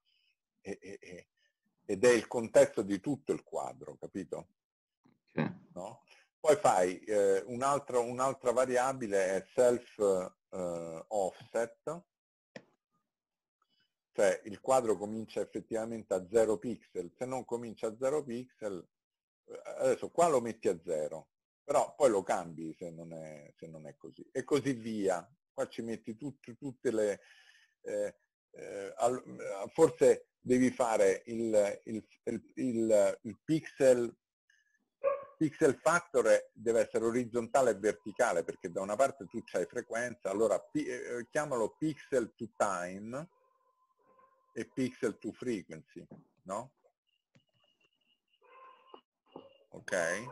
ed è il contesto di tutto il quadro, capito? Ok. No? Poi fai un'altra variabile è self offset, cioè il quadro comincia effettivamente a 0 pixel, se non comincia a 0 pixel, adesso qua lo metti a 0, però poi lo cambi se non è così, e così via. Qua ci metti tutte le... forse devi fare il pixel factor deve essere orizzontale e verticale, perché da una parte tu c'hai frequenza, allora chiamalo pixel to time e pixel to frequency, no? Ok?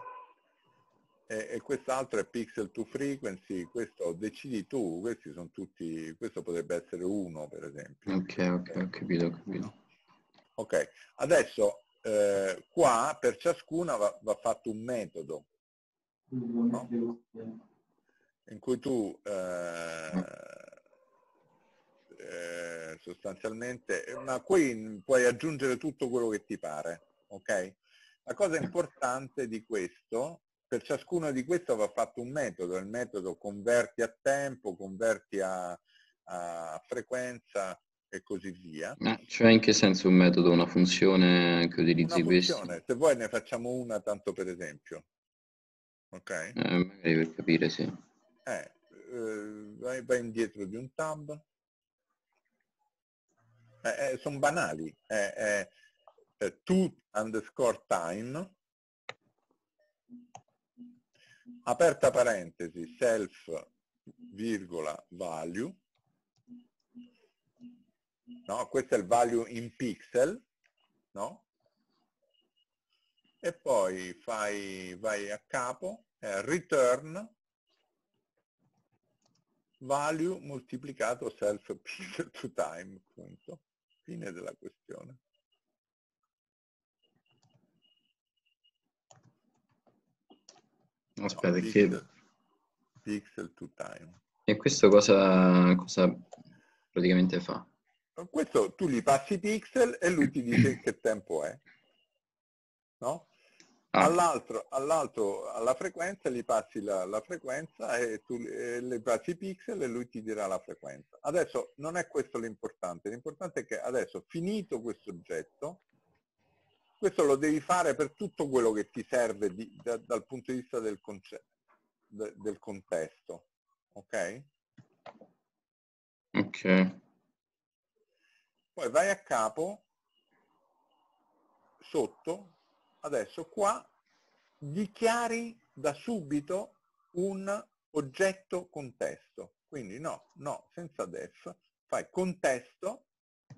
E quest'altro è pixel to frequency, questo decidi tu, questi sono tutti, questo potrebbe essere 1 per esempio. Ok, ho capito. Ok, adesso qua per ciascuna va fatto un metodo, no? In cui tu sostanzialmente, ma qui puoi aggiungere tutto quello che ti pare, ok? La cosa importante di questo, per ciascuno di questo va fatto un metodo, il metodo converti a tempo, converti a frequenza e così via. Cioè, in che senso un metodo, una funzione che Una utilizzi questi? funzione, se vuoi ne facciamo una tanto per esempio, ok? Magari per capire, sì. Vai indietro di un tab, sono banali, to_time, aperta parentesi, self, virgola, value, no? Questo è il value in pixel, no? E poi vai a capo, return, value moltiplicato self pixel to time, punto. Fine della questione. Aspetta, pixel, pixel to time. E questo cosa praticamente fa? Questo tu gli passi i pixel e lui ti dice che tempo è, no? Ah, All'altro, alla frequenza gli passi la frequenza e tu le passi i pixel e lui ti dirà la frequenza. Adesso non è questo l'importante è che adesso, finito questo oggetto, questo lo devi fare per tutto quello che ti serve dal punto di vista del contesto, ok? ok. Poi vai a capo, sotto, adesso qua dichiari da subito un oggetto contesto. Quindi no, senza def, fai contesto,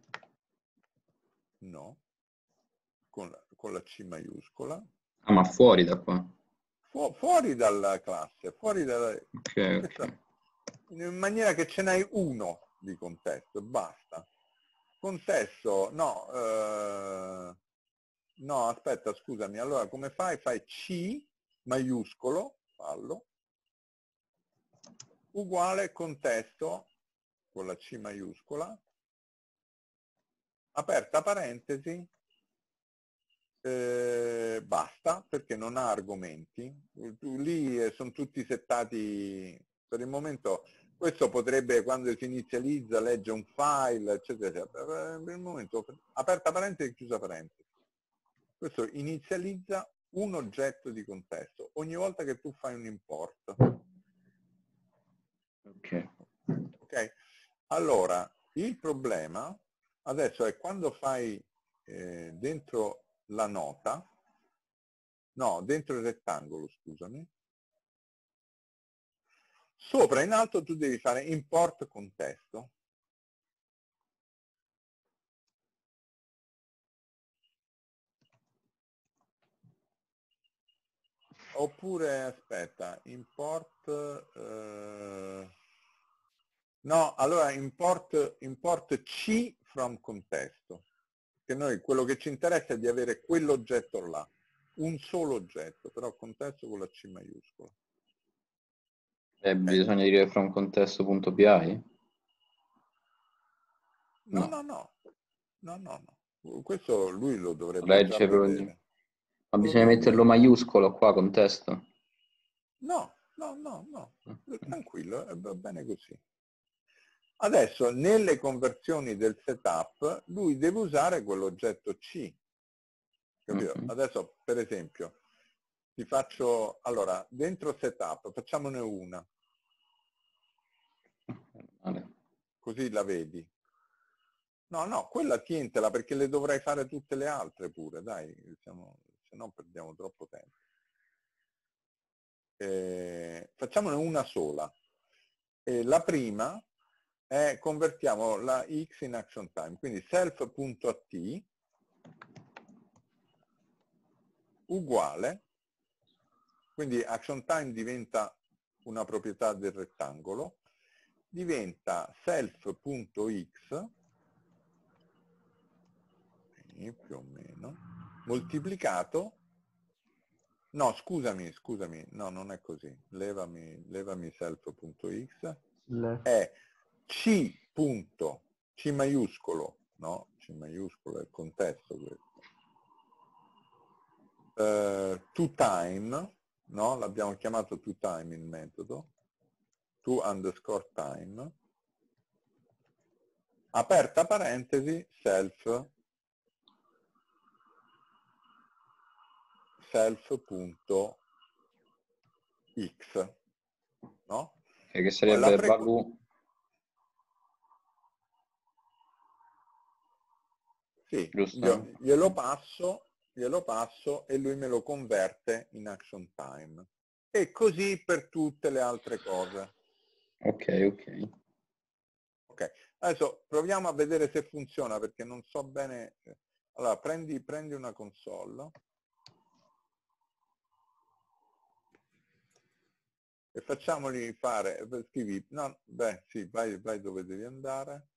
no, con la C maiuscola, Ah, ma fuori da qua. fuori dalla classe, Ok, ok. in maniera che ce n'hai uno di contesto, basta. Contesto, no, aspetta, scusami, allora come fai? Fai C maiuscolo, fallo, uguale contesto, con la C maiuscola, aperta parentesi, basta, perché non ha argomenti. Lì sono tutti settati, per il momento, questo potrebbe, quando si inizializza, legge un file, eccetera, eccetera. Per il momento, aperta parentesi, chiusa parentesi. Questo inizializza un oggetto di contesto ogni volta che tu fai un import. Ok. Ok? Allora, il problema adesso è quando fai dentro la nota, no, dentro il rettangolo, scusami, sopra in alto tu devi fare import contesto. Oppure, aspetta, import, no, allora import C from contesto, che noi quello che ci interessa è di avere quell'oggetto là, un solo oggetto, però contesto con la C maiuscola. Okay? Bisogna dire from contesto.py? No, No. no. Questo lui lo dovrebbe già Legge proprio. vedere. Ma Lo bisogna metterlo dovrebbe... maiuscolo qua, contesto? No. Tranquillo, va bene così. Adesso nelle conversioni del setup lui deve usare quell'oggetto C. Capito? Mhm. Adesso per esempio ti faccio, allora dentro setup facciamone una, Vale. così la vedi. No, quella tientela perché le dovrai fare tutte le altre pure, dai, se no perdiamo troppo tempo. Facciamone una sola. La prima è convertiamo la x in action time, quindi self.at uguale, quindi action time diventa una proprietà del rettangolo, diventa self.x, più o meno, moltiplicato, no scusami, no non è così, levami self.x, è C maiuscolo, no, C maiuscolo è il contesto questo, to time, no, l'abbiamo chiamato to time il metodo, to underscore time, aperta parentesi, self.x, no? Che Poi la sarebbe value. sì, Giusto? glielo passo e lui me lo converte in action time. E così per tutte le altre cose. Ok. Ok, adesso proviamo a vedere se funziona perché non so bene. Allora, prendi una console e facciamoli fare, scrivi, no, beh sì, vai dove devi andare.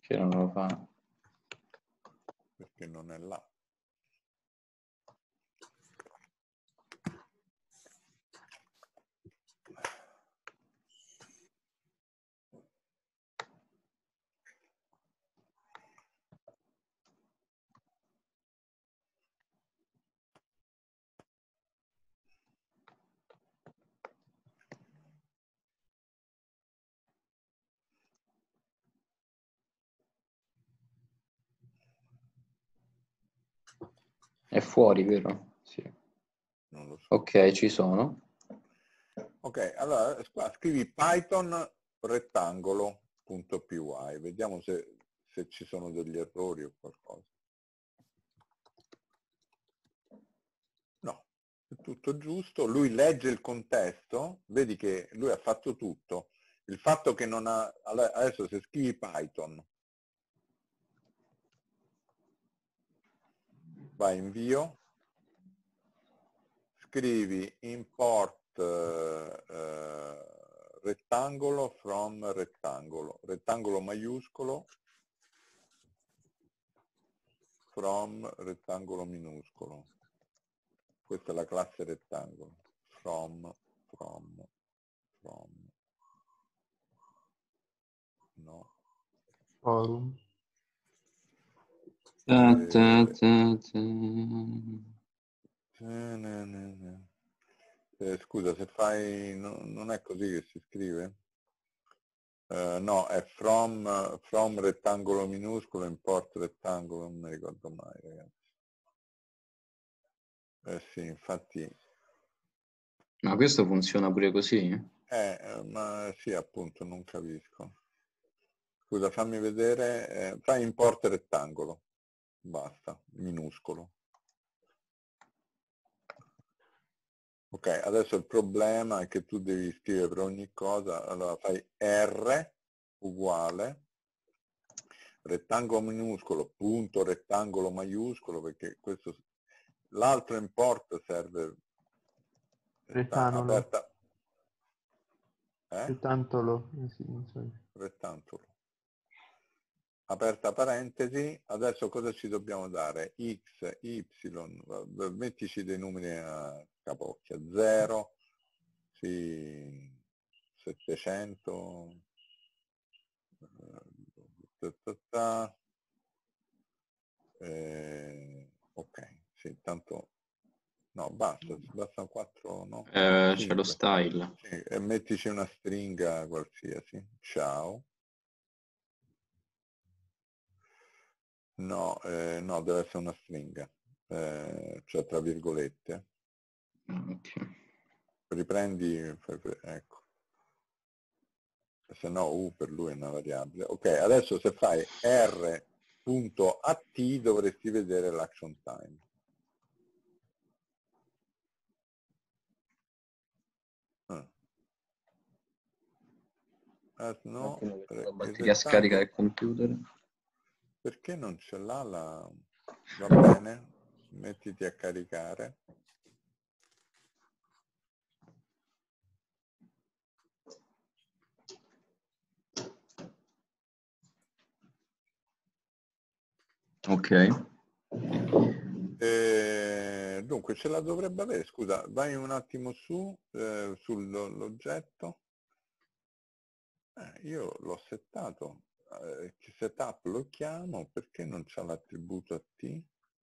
Che non lo fa. Perché non è là. È fuori, vero? Sì. Non lo so. Ok, ci sono. Ok, allora qua scrivi Python rettangolo.py, vediamo se ci sono degli errori o qualcosa. No, è tutto giusto. Lui legge il contesto, vedi che lui ha fatto tutto. Il fatto che non ha... Adesso se scrivi Python, vai invio, scrivi import rettangolo from rettangolo maiuscolo from rettangolo minuscolo. Questa è la classe rettangolo. From. No. Forum. Scusa, se fai... non è così che si scrive? No, è from rettangolo minuscolo, import rettangolo, non mi ricordo mai, ragazzi. Sì, infatti... Ma questo funziona pure così? ma sì, appunto, non capisco. Scusa, fammi vedere, fai import rettangolo, basta, minuscolo. Ok, adesso il problema è che tu devi scrivere per ogni cosa, allora fai R uguale rettangolo minuscolo, punto rettangolo maiuscolo, perché questo l'altro import serve, sta Rettangolo. aperta, Rettangolo. Sì, non so. rettangolo. Aperta parentesi, adesso cosa ci dobbiamo dare? X, Y, mettici dei numeri a capocchia, 0, sì, 700, ok, sì, tanto, no, basta 4, no? C'è lo 5, style. sì, e mettici una stringa qualsiasi, ciao. No, no, deve essere una stringa, cioè tra virgolette. Ok. Riprendi, ecco, se no U per lui è una variabile. Ok, adesso se fai R.at dovresti vedere l'action time. No, La il batteria scarica del rettangolo, computer. perché non ce l'ha la... Va bene, mettiti a caricare. Ok. Dunque ce la dovrebbe avere, scusa, vai un attimo su, sull'oggetto. Io l'ho settato, setup lo chiamo, perché non c'ha l'attributo a T?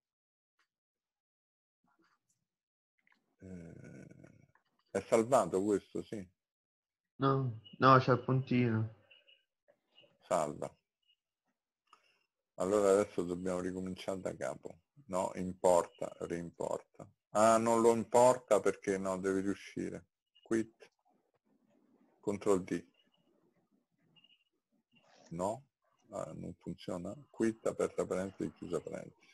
È salvato questo, sì, No, no, c'è il puntino. salva. Allora adesso dobbiamo ricominciare da capo. No, importa, reimporta. Ah, non lo importa perché no, deve riuscire. Quit, Ctrl D. No, non funziona. Quit, aperta parentesi, chiusa parentesi.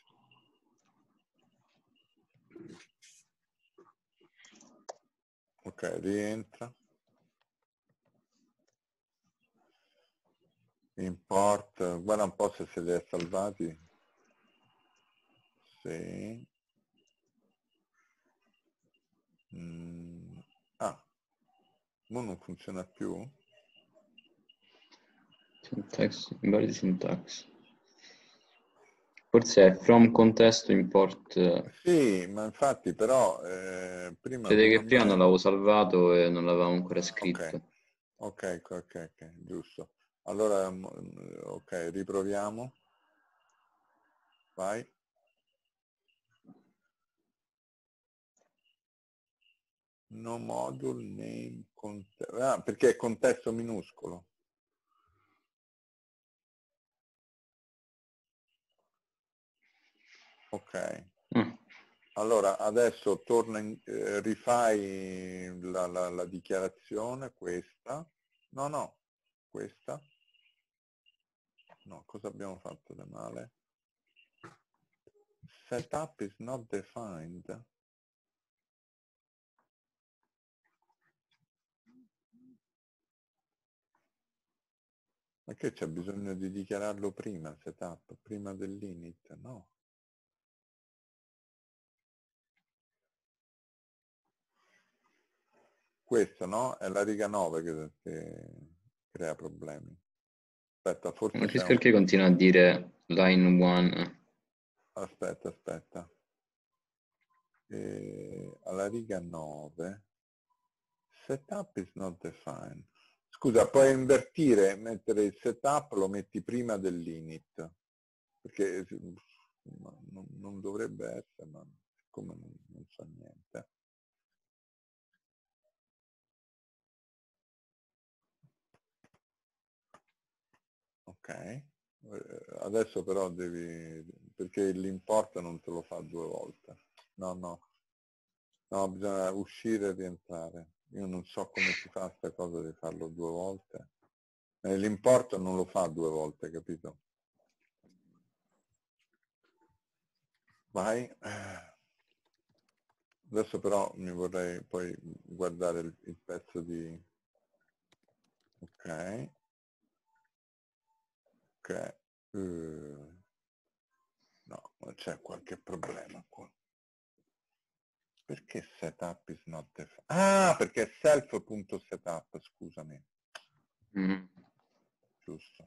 Ok, rientra. Import, guarda un po' se li hai salvati. Sì. Ah, ma non funziona più? Syntax, invalid syntax. Forse è from contesto import. Sì, ma infatti però prima Vede bene o che prima non male... l'avevo salvato e non l'avevo ancora Ok, scritto. ok, giusto. Allora, ok, riproviamo. Vai. No module name contesto. Ah, perché è contesto minuscolo. Ok. Ah, Allora, adesso torna rifai la dichiarazione, questa. No, questa. No, cosa abbiamo fatto di male? Setup is not defined. Ma che c'è bisogno di dichiararlo prima, setup, prima dell'init? No. Questo, no? È la riga 9 che crea problemi. Aspetta, forse non c'è capisco un... perché continua a dire line 1. Aspetta. Alla riga 9, setup is not defined. Scusa, puoi invertire, mettere il setup, lo metti prima dell'init, perché non dovrebbe essere, ma siccome non so niente. Ok, adesso però devi, perché l'import non te lo fa 2 volte. No, bisogna uscire e rientrare. Io non so come si fa questa cosa di farlo 2 volte. L'import non lo fa 2 volte, capito? Vai. Adesso però mi vorrei poi guardare il pezzo di... Ok. Ok. No, c'è qualche problema qua. Perché setup is not defined? Ah, perché è self.setup, scusami. Mm. Giusto.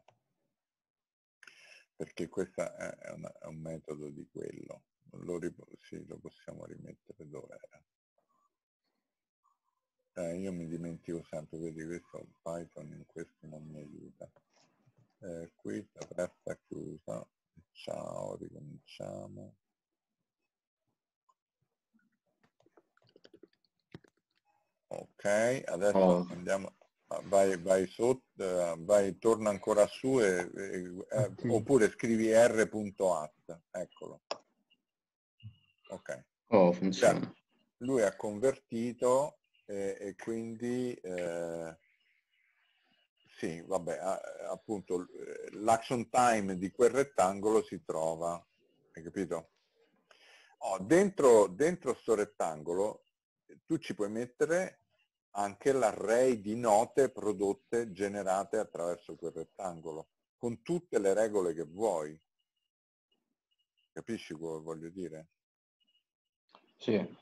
Perché questo è un metodo di quello. Sì, lo possiamo rimettere dove era. Io mi dimentico sempre, vedi, questo Python in questo non mi aiuta. Qui aperta, chiusa. Ciao, ricominciamo. Ok, adesso andiamo, vai sotto, torna ancora su oppure scrivi r.at, eccolo. Ok. Funziona. Cioè, lui ha convertito e quindi sì, vabbè, appunto l'action time di quel rettangolo si trova, hai capito? Dentro sto rettangolo tu ci puoi mettere anche l'array di note prodotte, generate attraverso quel rettangolo, con tutte le regole che vuoi. Capisci cosa voglio dire? Sì.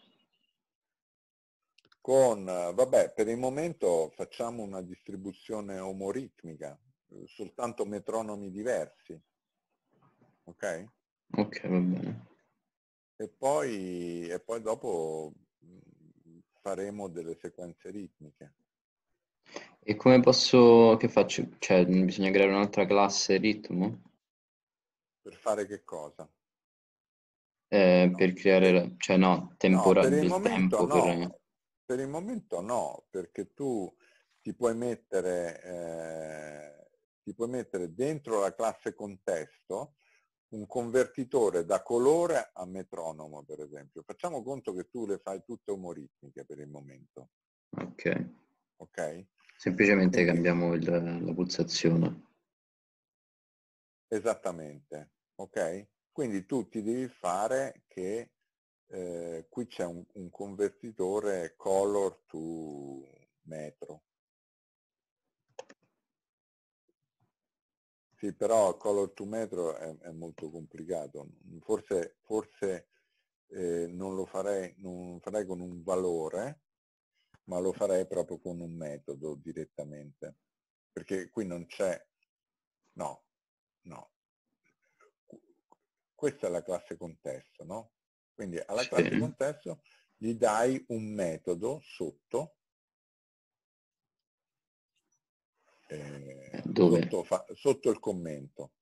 Vabbè, per il momento facciamo una distribuzione omoritmica, soltanto metronomi diversi, ok? Ok, va bene. E poi dopo faremo delle sequenze ritmiche. E come posso... che faccio? Cioè, bisogna creare un'altra classe ritmo? Per fare che cosa? No, Per creare... Cioè, no, no, per il del momento tempo per... no, per il momento no, perché tu ti puoi mettere dentro la classe contesto un convertitore da colore a metronomo, per esempio. Facciamo conto che tu le fai tutte omoritmiche per il momento. Ok. Ok? Semplicemente Quindi, cambiamo la pulsazione. esattamente, ok? Quindi tu ti devi fare che qui c'è un convertitore color to metro. Sì, però color to metro è molto complicato. Forse non farei con un valore, ma lo farei proprio con un metodo direttamente. Perché qui non c'è No, no. Questa è la classe contesto, no? Quindi alla classe Sì. contesto gli dai un metodo sotto, Dove? sotto il commento.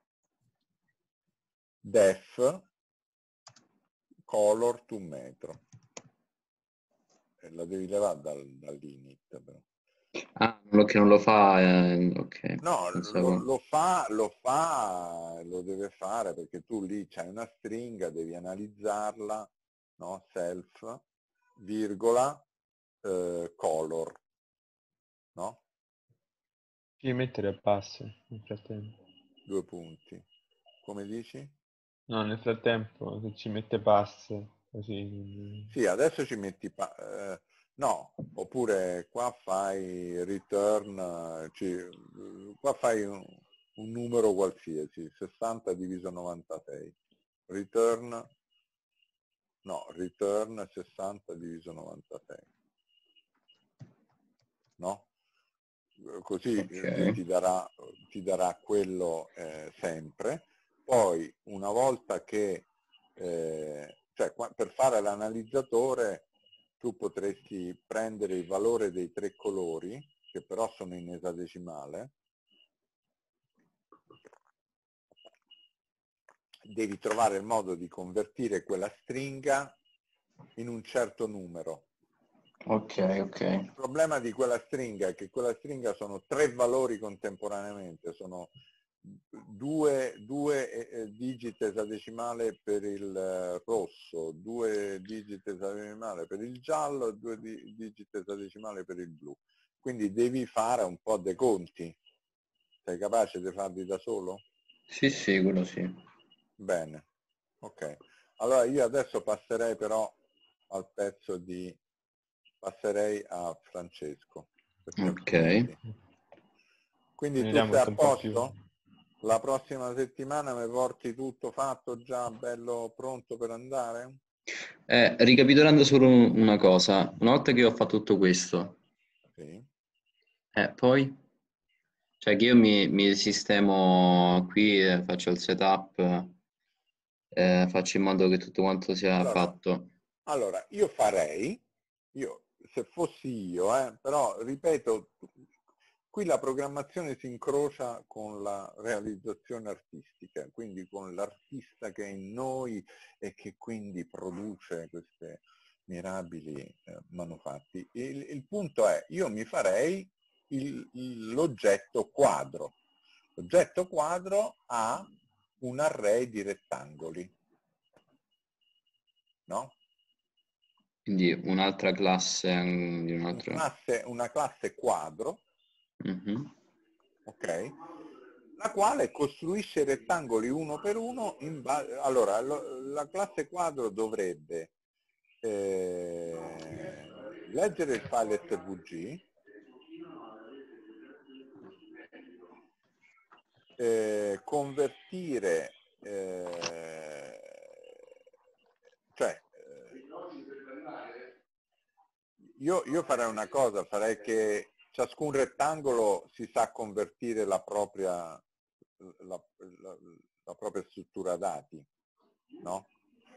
Def color to metro. La devi levare dall'init però. Ah, che non lo fa, ok. No, Pensavo... lo deve fare perché tu lì c'hai una stringa, devi analizzarla, no? Self, virgola, color, no? Ci mettere a passo nel frattempo. 2 punti. Come dici? No, nel frattempo se ci mette passo, così. Sì, adesso ci metti, no, oppure qua fai return, qua fai un numero qualsiasi, 60 diviso 96, return, no, return 60 diviso 96, no? Così lui Ok. ti darà quello sempre. Poi una volta che, cioè per fare l'analizzatore tu potresti prendere il valore dei 3 colori, che però sono in esadecimale, devi trovare il modo di convertire quella stringa in un certo numero. Ok, ok. Il problema di quella stringa è che quella stringa sono 3 valori contemporaneamente, sono due digiti esadecimale per il rosso, 2 digiti esadecimale per il giallo e 2 digiti esadecimale per il blu. Quindi devi fare un po' dei conti. Sei capace di farli da solo? Sì, sì, quello sì. Bene, ok. Allora io adesso passerei però al pezzo di... passerei a Francesco per gli Ok. appunti. Quindi tu Vediamo sei a questo un po' più. posto? La prossima settimana mi porti tutto fatto già bello pronto per andare? Ricapitolando solo una cosa, una volta che ho fatto tutto questo, Sì. poi, cioè che io mi sistemo qui, faccio il setup, faccio in modo che tutto quanto sia Allora, fatto. io farei, se fossi io, però ripeto, qui la programmazione si incrocia con la realizzazione artistica, quindi con l'artista che è in noi e che quindi produce queste mirabili manufatti. Il punto è, io mi farei l'oggetto quadro. L'oggetto quadro ha un array di rettangoli, no? Quindi un'altra classe di un altro... Una classe quadro, Mhm. ok? La quale costruisce i rettangoli uno per uno in base... Allora, la classe quadro dovrebbe leggere il file svg, convertire, cioè io farei una cosa, farei che ciascun rettangolo si sa convertire la propria, la propria struttura dati, no?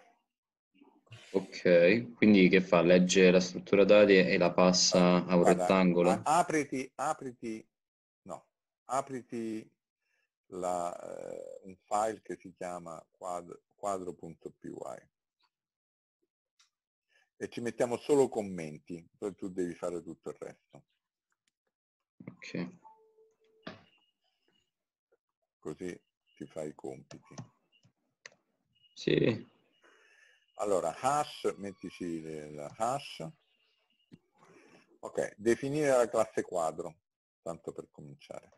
Ok, quindi che fa? Legge la struttura dati e la passa a un Guarda, rettangolo? no, apriti un file che si chiama quadro.py e ci mettiamo solo commenti, poi tu devi fare tutto il resto. Ok. Così ti fai i compiti. Sì. Allora, hash, mettici la hash. Ok, definire la classe quadro, tanto per cominciare.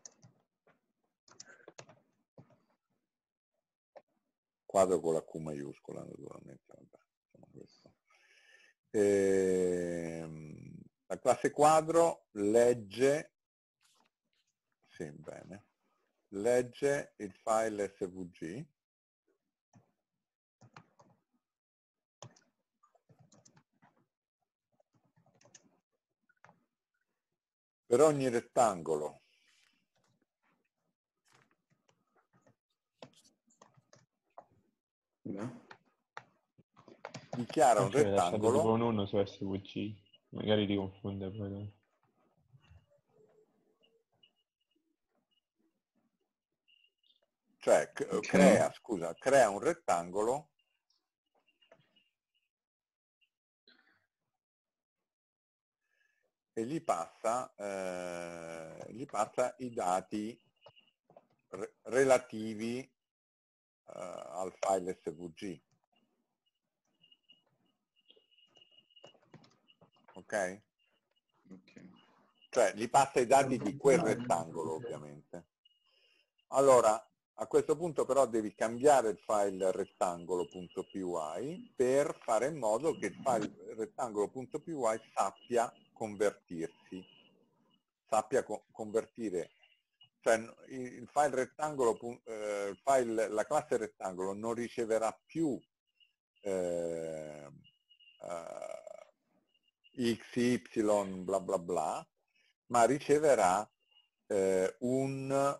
Quadro con la Q maiuscola, naturalmente. Vabbè, insomma, questo. La classe quadro legge, sì, bene, legge il file svg, per ogni rettangolo dichiara un Cioè, hai lasciato tipo rettangolo. un 1 su SVG, magari ti confonde poi. Cioè Ok. crea un rettangolo e gli passa i dati relativi al file SVG. Ok? Cioè gli passa i dati di quel rettangolo, ovviamente. Allora, a questo punto però devi cambiare il file rettangolo.py per fare in modo che il file rettangolo.py sappia convertirsi, sappia convertire, cioè il file rettangolo, la classe rettangolo non riceverà più x, y, bla bla bla, ma riceverà un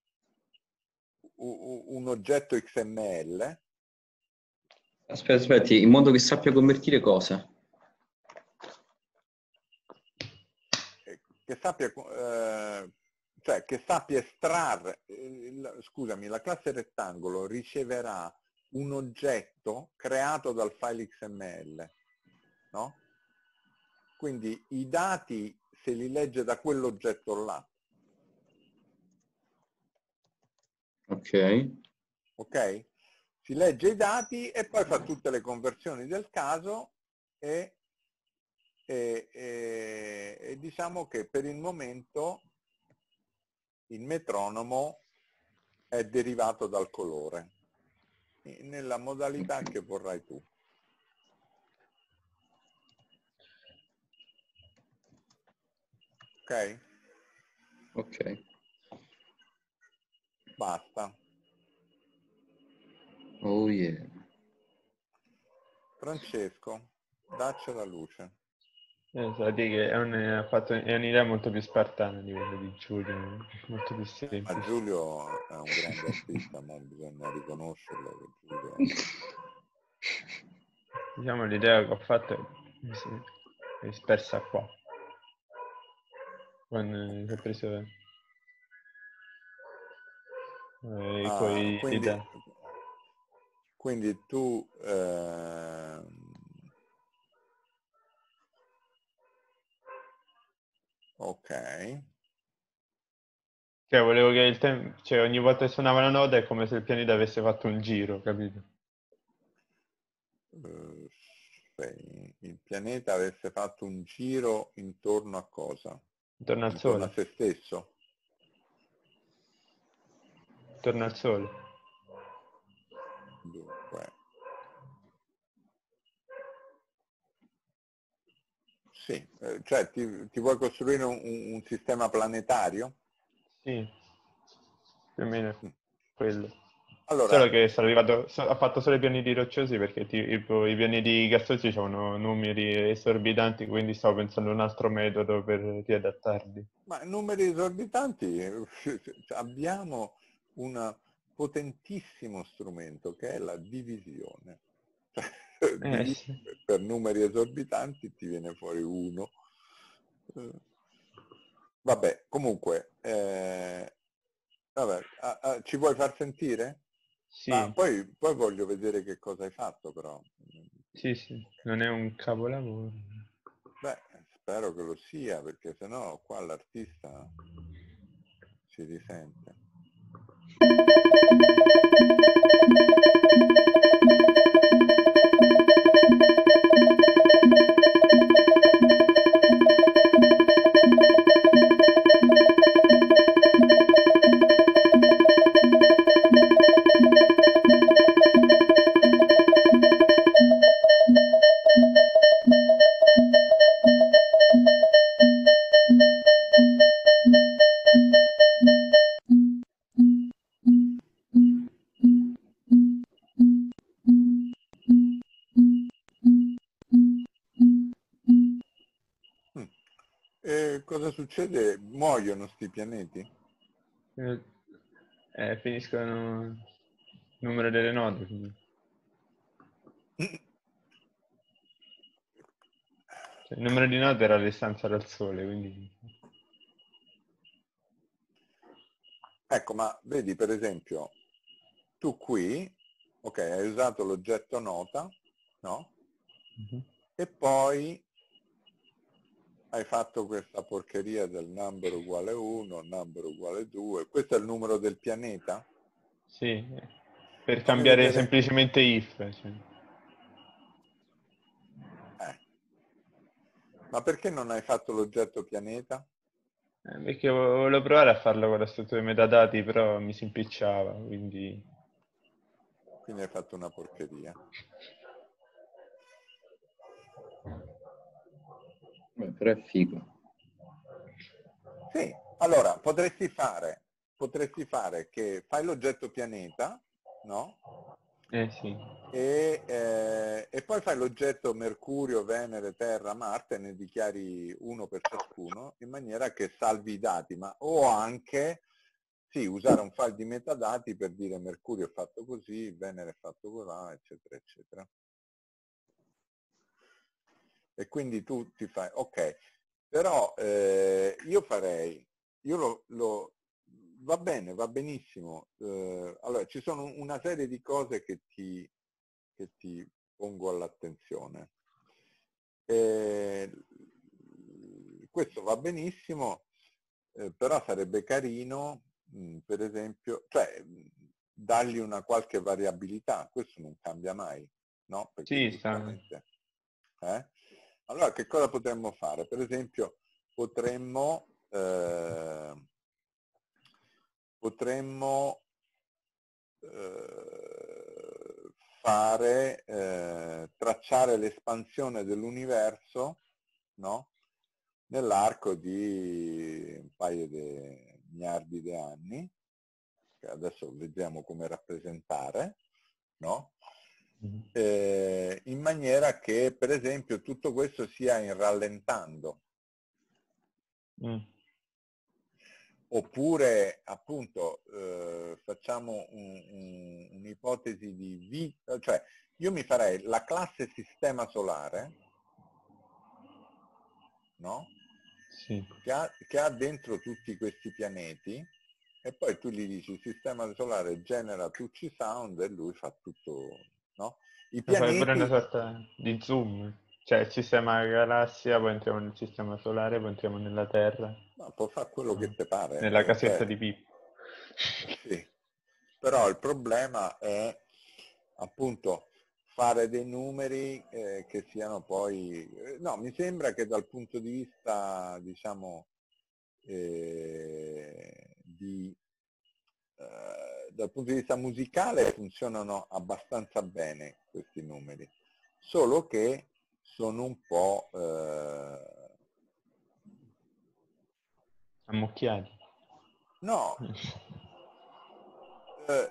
oggetto XML. Aspetti, in modo che sappia convertire cosa? Che sappia, cioè che sappia estrarre, scusami, la classe rettangolo riceverà un oggetto creato dal file XML, no? Quindi i dati se li legge da quell'oggetto là. Ok. Ok? Si legge i dati e poi fa tutte le conversioni del caso e diciamo che per il momento il metronomo è derivato dal colore, nella modalità che vorrai tu. Ok? Ok. Basta. Oh yeah. Francesco, dacci la luce. Sai che è un'idea molto più spartana di quella di Giulio, molto più Ma semplice. Giulio è un grande artista, ma bisogna riconoscerlo che Giulio Diciamo l'idea che ho fatto è dispersa qua. Quando ho preso i tuoi idee. quindi tu ok. Cioè volevo che il tempo, cioè ogni volta che suonava la nota è come se il pianeta avesse fatto un giro, capito? Se il pianeta avesse fatto un giro intorno a cosa? Intorno al Intorno a Sole. se stesso? Intorno al Sole. Dunque, sì, cioè ti vuoi costruire un sistema planetario? Sì, più o meno è Mm. quello. Allora, Solo che sono arrivato, ha fatto solo i pianeti rocciosi perché tipo, i pianeti gassosi avevano numeri esorbitanti, quindi stavo pensando a un altro metodo per riadattarli. ma numeri esorbitanti, abbiamo un potentissimo strumento che è la divisione. Dividi Sì. per numeri esorbitanti ti viene fuori 1. Vabbè, comunque, vabbè, ci vuoi far sentire? Ma Sì, poi voglio vedere che cosa hai fatto però. sì, non è un capolavoro. Beh, spero che lo sia, perché sennò qua l'artista si risente. E cosa succede? Muoiono sti pianeti? Finiscono il numero delle note. Quindi. Cioè, il numero di note era la distanza dal Sole, quindi... Ecco, ma vedi per esempio, tu qui, ok, hai usato l'oggetto nota, no? Mhm. E poi hai fatto questa porcheria del number uguale 1, number uguale 2, questo è il numero del pianeta? Sì, per Fammi cambiare vedere, semplicemente if. Cioè. ma perché non hai fatto l'oggetto pianeta? Perché volevo provare a farlo con la struttura dei metadati, però mi si impicciava, quindi... Quindi hai fatto una porcheria. Beh, però è figo. Sì, allora potresti fare che fai l'oggetto pianeta, no? Sì. E poi fai l'oggetto Mercurio, Venere, Terra, Marte, ne dichiari uno per ciascuno, in maniera che salvi i dati, ma o anche sì, usare un file di metadati per dire Mercurio è fatto così, Venere è fatto così, eccetera, eccetera. E quindi tu ti fai, ok, però io farei, va bene, va benissimo, allora ci sono una serie di cose che ti pongo all'attenzione. Questo va benissimo, però sarebbe carino, per esempio, cioè dargli una qualche variabilità, questo non cambia mai, no? Perché Sì, sta... giustamente... Allora che cosa potremmo fare? Per esempio potremmo tracciare l'espansione dell'universo, no? Nell'arco di un paio di miliardi di anni, che adesso vediamo come rappresentare, no? In maniera che per esempio tutto questo sia in rallentando. Oppure appunto facciamo un'ipotesi di vita, cioè io mi farei la classe sistema solare, no? Sì. Che ha dentro tutti questi pianeti e poi tu gli dici il sistema solare genera tutti i sound e lui fa tutto, no? I Fai pure una pianeti, sorta di zoom. Cioè il sistema galassia, poi entriamo nel sistema solare, poi entriamo nella Terra, no, può fare quello che ti pare, nella casetta cioè, di Pippo. sì, però il problema è appunto fare dei numeri che siano poi... no, mi sembra che dal punto di vista, diciamo, dal punto di vista musicale funzionano abbastanza bene questi numeri, solo che sono un po'... Ammucchiati. no, eh,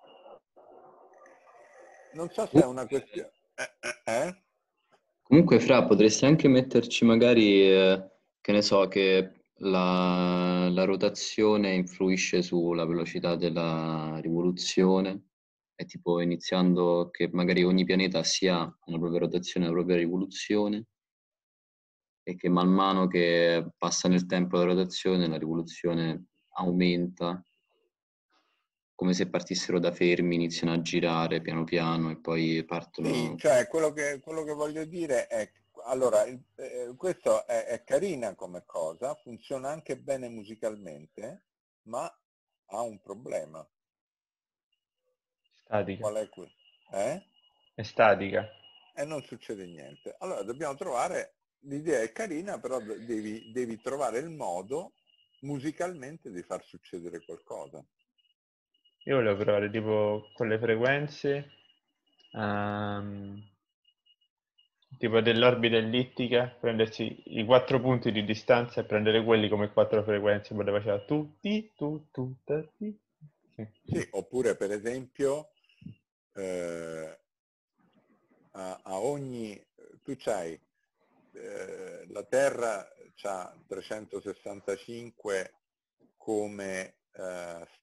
non so se è una questione... Comunque, Fra, potresti anche metterci magari, che ne so, che la rotazione influisce sulla velocità della rivoluzione, e tipo iniziando che magari ogni pianeta sia una propria rotazione, una propria rivoluzione, e che man mano che passa nel tempo la rotazione, la rivoluzione aumenta, come se partissero da fermi, iniziano a girare piano piano e poi Sì, partono. cioè quello che voglio dire è, allora, questo è carina come cosa, funziona anche bene musicalmente, ma ha un problema. Statica. Qual è quello? Eh? È statica. E non succede niente. Allora dobbiamo trovare, l'idea è carina, però devi trovare il modo musicalmente di far succedere qualcosa. Io volevo provare tipo con le frequenze, tipo dell'orbita ellittica, prendersi i 4 punti di distanza e prendere quelli come 4 frequenze, poi le faceva tu, ti, tu, ta, ti. Sì. Sì, oppure per esempio eh, a ogni, tu c'hai, la Terra ha 365 come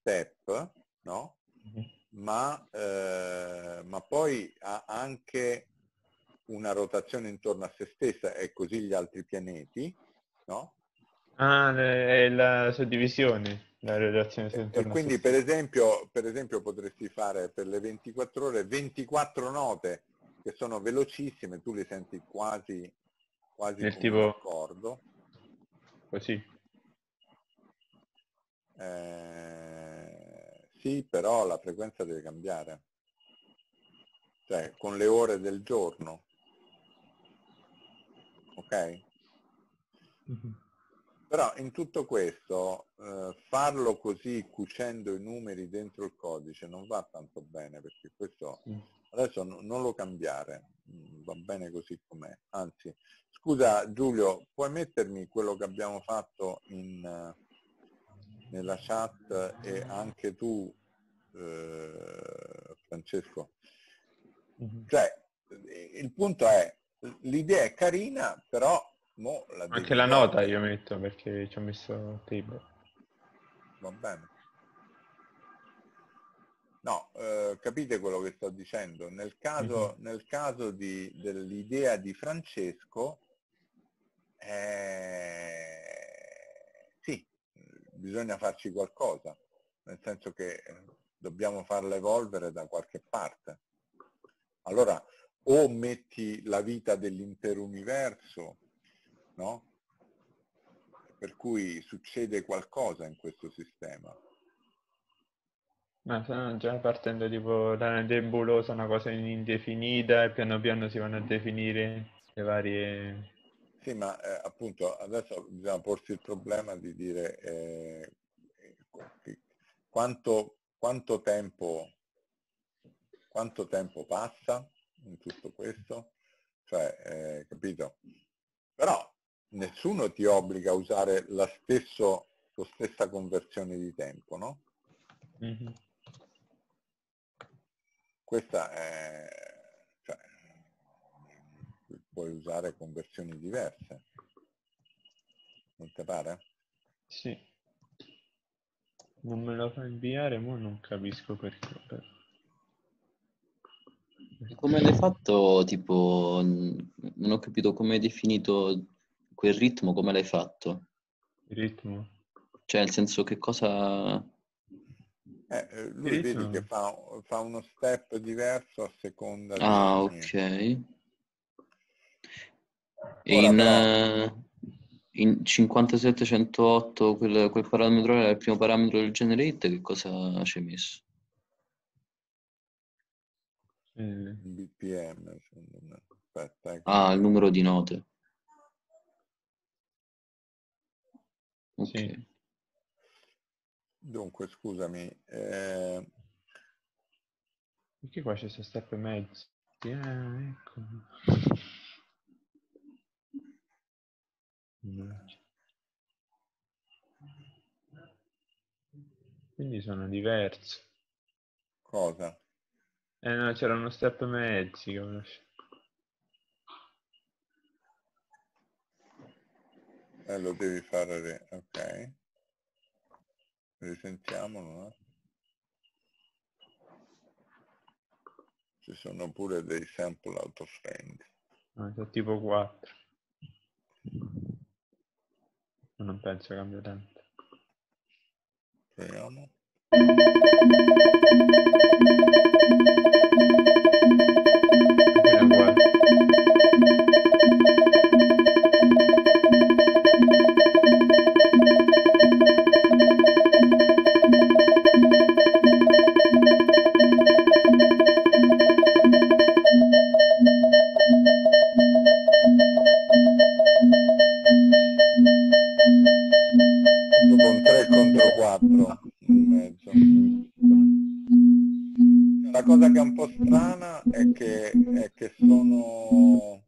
step, no? Mhm. Ma poi ha anche una rotazione intorno a se stessa e così gli altri pianeti, no? Ah, è la suddivisione, la relazione E intorno a se quindi stesso. per esempio potresti fare per le 24 ore 24 note che sono velocissime, tu le senti quasi Nel come un tipo accordo. così. Sì, però la frequenza deve cambiare, cioè con le ore del giorno, ok? Però in tutto questo farlo così cucendo i numeri dentro il codice non va tanto bene, perché questo adesso non lo cambiare, va bene così com'è. Anzi, scusa Giulio, puoi mettermi quello che abbiamo fatto nella chat e anche tu Francesco? Cioè, il punto è, l'idea è carina, però mo la Anche devi la nota evolvere. io metto perché ci ho messo table. Va bene. No, capite quello che sto dicendo? Nel caso dell'idea di Francesco, sì, bisogna farci qualcosa, nel senso che dobbiamo farla evolvere da qualche parte. Allora, o metti la vita dell'intero universo, no? Per cui succede qualcosa in questo sistema. Ma stanno già partendo tipo da nebulosa, una cosa indefinita e piano piano si vanno a definire le varie... Sì, ma appunto adesso bisogna porsi il problema di dire quanto tempo passa in tutto questo, cioè, capito? Però nessuno ti obbliga a usare la stessa conversione di tempo, no? Mhm. Questa è, cioè, puoi usare conversioni diverse, non ti pare? Sì. Non me lo fa inviare, ma non capisco perché. E come l'hai fatto, tipo, non ho capito come hai definito quel ritmo, come l'hai fatto? Il ritmo. Cioè, nel senso che cosa... Il Lui vedi che ritmo. fa uno step diverso a seconda Ah, di... ok. E Ora però, in 5708 quel parametro era il primo parametro del generate, che cosa ci hai messo? BPM, secondo me. Aspetta, che Ah, il numero di note. Ok. Sì. Dunque, scusami, Perché qua c'è questo step e mezzo? Ecco. Quindi sono diversi. cosa? No, c'era uno step mezzi che ho lasciato. Lo devi fare, ok. Risentiamolo, no? Ci sono pure dei sample out of range. No, c'è tipo 4. Non penso cambia tanto. Proviamo. È uguale. Dopo un 3 contro 4 in mezzo. La cosa che è un po' strana è che sono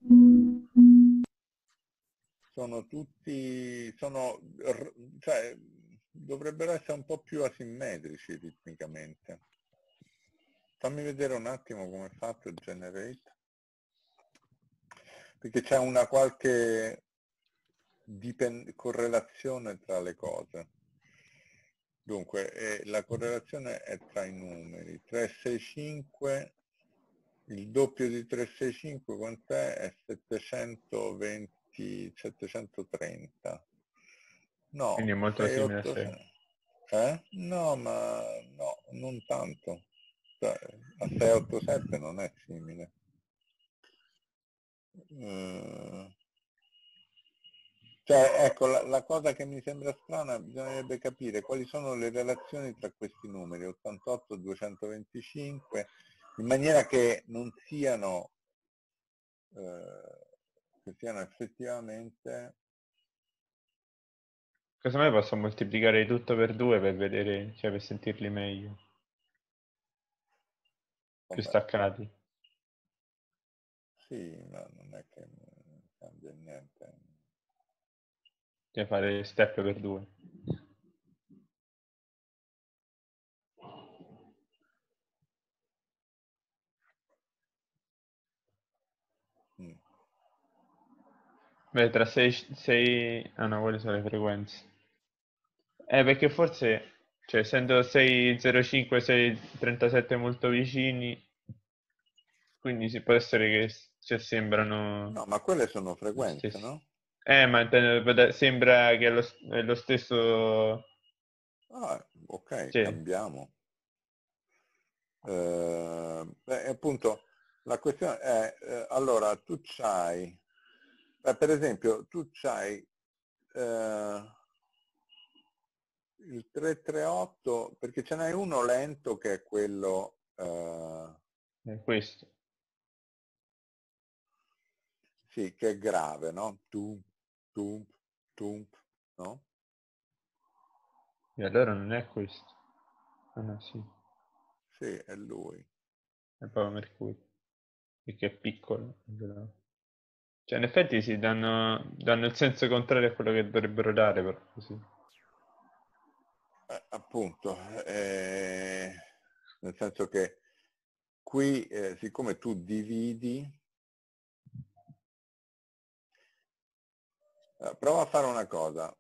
tutti, cioè, dovrebbero essere un po' più asimmetrici ritmicamente. Fammi vedere un attimo come è fatto il generate, perché c'è una qualche correlazione tra le cose. Dunque, la correlazione è tra i numeri 3, 6, 5 Il doppio di 365 quant'è? È 720, 730. Quindi No, è molto simile a 6. 686. No, ma no, non tanto. Cioè, a 687 non è simile. Cioè, ecco, la cosa che mi sembra strana, bisognerebbe capire quali sono le relazioni tra questi numeri, 88, 225, in maniera che non siano, che siano effettivamente... Casomai posso moltiplicare tutto per 2 per vedere, cioè per sentirli meglio, più Vabbè, staccati. sì, ma non è che cambia niente. Cioè fare step per 2. Mm. Beh, tra 6... Ah no, quelle sono le frequenze. Perché forse, cioè, essendo 605 e 637 molto vicini, quindi può essere che cioè, sembrano No, ma quelle sono gli frequenze, stessi. no? Ma sembra che è lo stesso... Ah, ok, Cioè, cambiamo. Beh, appunto, la questione è, allora, tu c'hai, per esempio, tu c'hai il 338, perché ce n'hai uno lento che è quello, è questo. sì, che è grave, no? Tum, tum, tum, no? E allora non è questo. Ah no, sì, Sì, è lui. è proprio Mercurio. Perché è piccolo. Cioè, in effetti si danno il senso contrario a quello che dovrebbero dare, però così. Appunto, nel senso che qui, siccome tu dividi, prova a fare una cosa,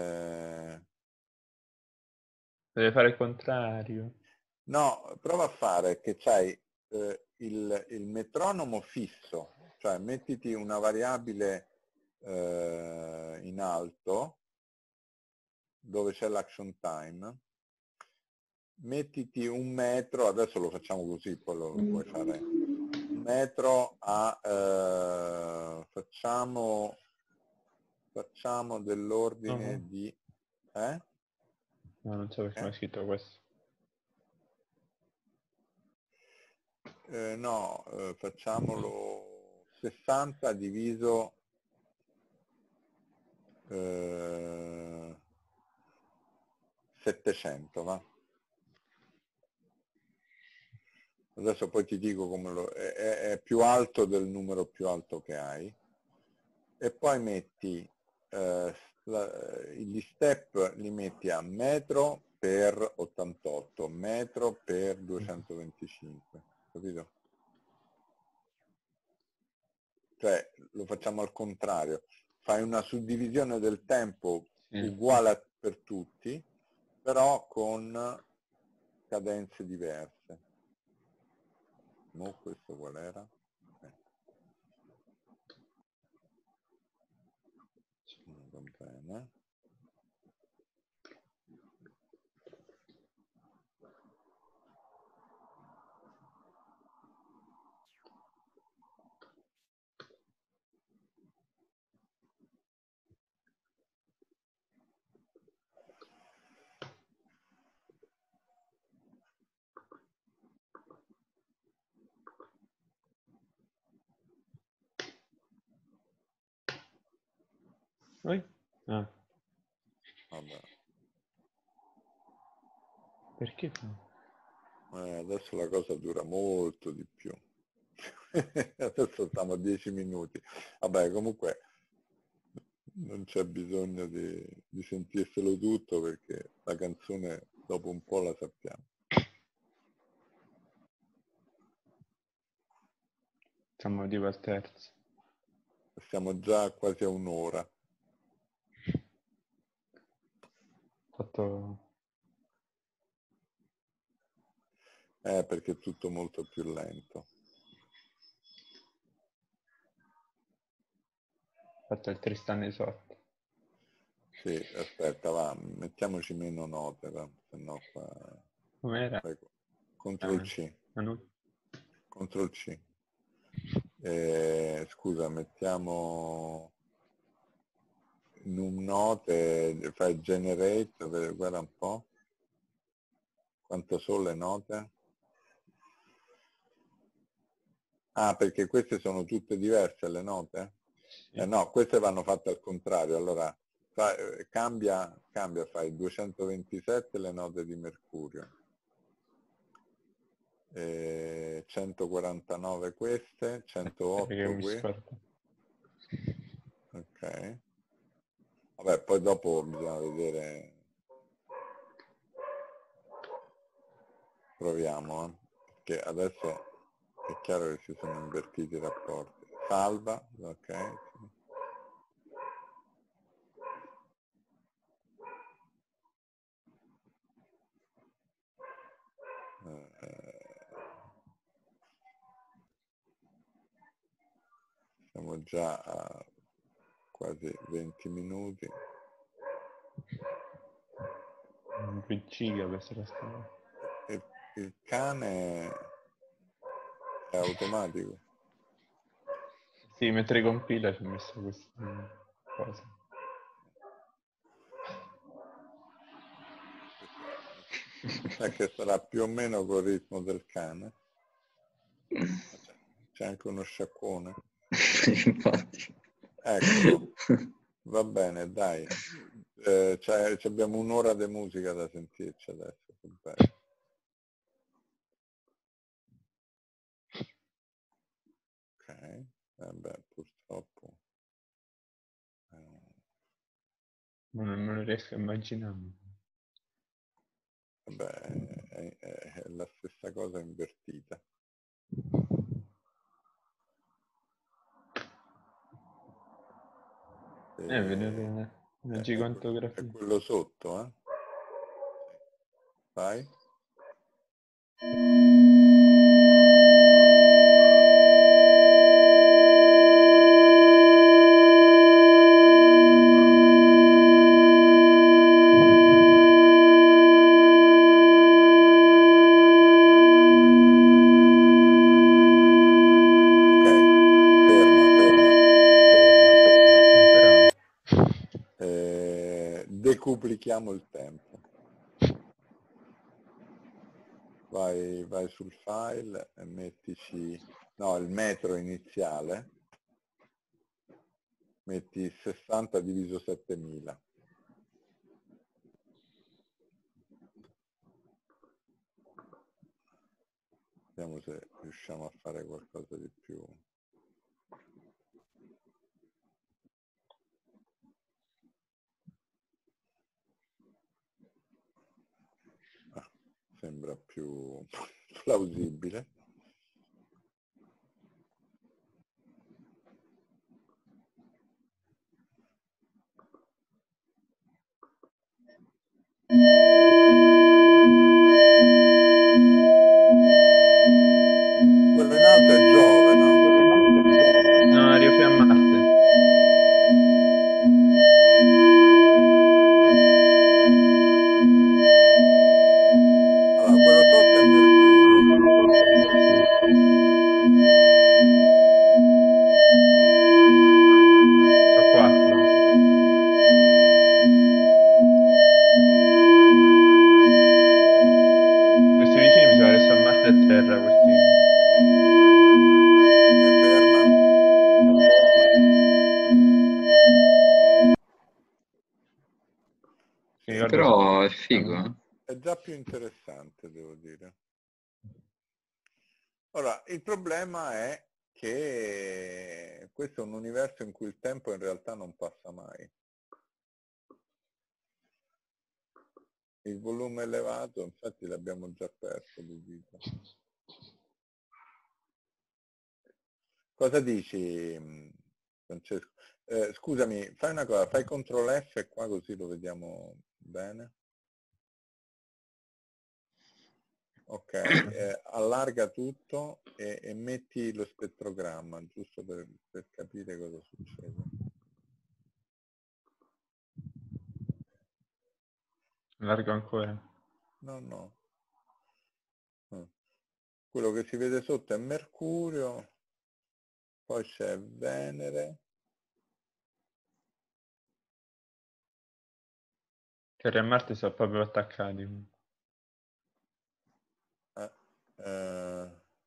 Deve fare il contrario. no, prova a fare che c'hai il metronomo fisso, cioè mettiti una variabile in alto dove c'è l'action time, mettiti un metro, adesso lo facciamo così, poi lo puoi fare, un metro a, facciamo No, dell'ordine di, no, non so perché mi ha eh? scritto questo. No, facciamolo 60 diviso 700, va? Adesso poi ti dico come è più alto del numero più alto che hai. E poi metti gli step li metti a metro per 88, metro per 225, capito? Cioè lo facciamo al contrario, fai una suddivisione del tempo Sì. uguale per tutti, però con cadenze diverse. Questo qual era? Va bene. Poi? Ah, Vabbè. perché? Adesso la cosa dura molto di più. Adesso stiamo a 10 minuti. Vabbè, comunque non c'è bisogno di sentirselo tutto perché la canzone dopo un po' la sappiamo. Siamo tipo al terzo. Siamo già quasi a un'ora. Fatto... Perché è tutto molto più lento. fatto il Tristan Isotta. Sì, aspetta, va, mettiamoci meno note, va, se no qua... Com'era? Ctrl C. No? Ctrl C. Scusa, mettiamo num note, fai generate, guarda un po'. Quanto sono le note? Ah, perché queste sono tutte diverse le note? Sì. No, queste vanno fatte al contrario. Allora, cambia, fai 227 le note di mercurio. 149 queste, 108 queste. Ok. Vabbè, poi dopo bisogna vedere. Proviamo, perché adesso è chiaro che si sono invertiti i rapporti. Salva, ok. Sì. Siamo già a quasi 20 minuti. Un 2 giga questa storia. Il cane è automatico. Sì, mentre compila ci ho messo questa cosa. È che sarà più o meno col ritmo del cane. C'è anche uno sciacquone. Infatti. Eccolo. Va bene, dai. Abbiamo un'ora di musica da sentirci adesso. Ok, vabbè, purtroppo. Non riesco a immaginarmi. Vabbè, è la stessa cosa invertita. Vedete una gigantografia. È quello sotto, eh? Vai. Decuplichiamo il tempo. Vai sul file e mettici, no, il metro iniziale, metti 60 diviso 7000. Vediamo se riusciamo a fare qualcosa di più. Sembra più plausibile. Quello in alto è Giove, no? No, Rio Fiammarte. Allora, quello sotto è Mercurio. Sono 4. Questi vicini mi sembra che sono Marte e Terra, questi. Ferma. Però è figo, eh? È già più interessante, devo dire. Ora, il problema è che questo è un universo in cui il tempo in realtà non passa mai. Il volume elevato, infatti l'abbiamo già perso di vita. Cosa dici, Francesco? Scusami, fai una cosa, fai CTRL F qua così lo vediamo bene. Ok, allarga tutto e metti lo spettrogramma, giusto per capire cosa succede. Largo ancora. No, no. Quello che si vede sotto è Mercurio, poi c'è Venere. Terra e Marte sono proprio attaccati. eh,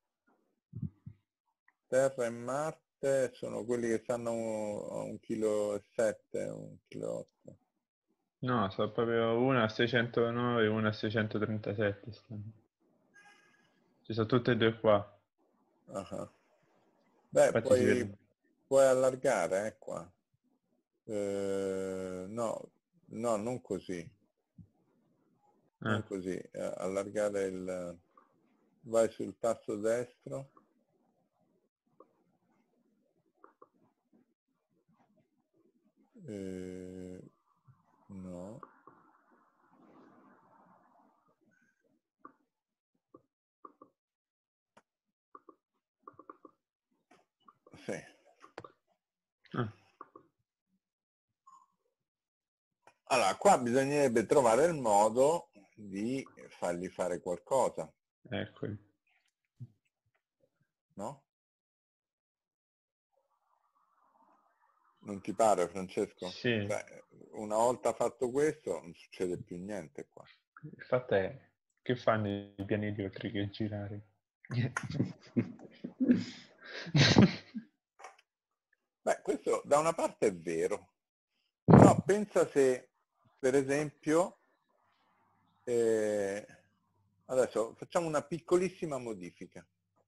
Terra e Marte sono quelli che stanno a 1,7 kg, 1,8 kg. No, sono proprio una a 609 e una a 637 stanno. Ci sono tutte e due qua. Ah. Beh, Infatti si vede. puoi allargare, qua. No, no, non così. Non così. Allargare il... Vai sul tasto destro. No. Sì. Allora, qua bisognerebbe trovare il modo di fargli fare qualcosa, Eccoli. no? Non ti pare, Francesco? Sì. Cioè, una volta fatto questo non succede più niente qua. Il fatto è, che fanno i pianeti oltre che girare? Beh, questo da una parte è vero, però pensa se, per esempio, adesso facciamo una piccolissima modifica.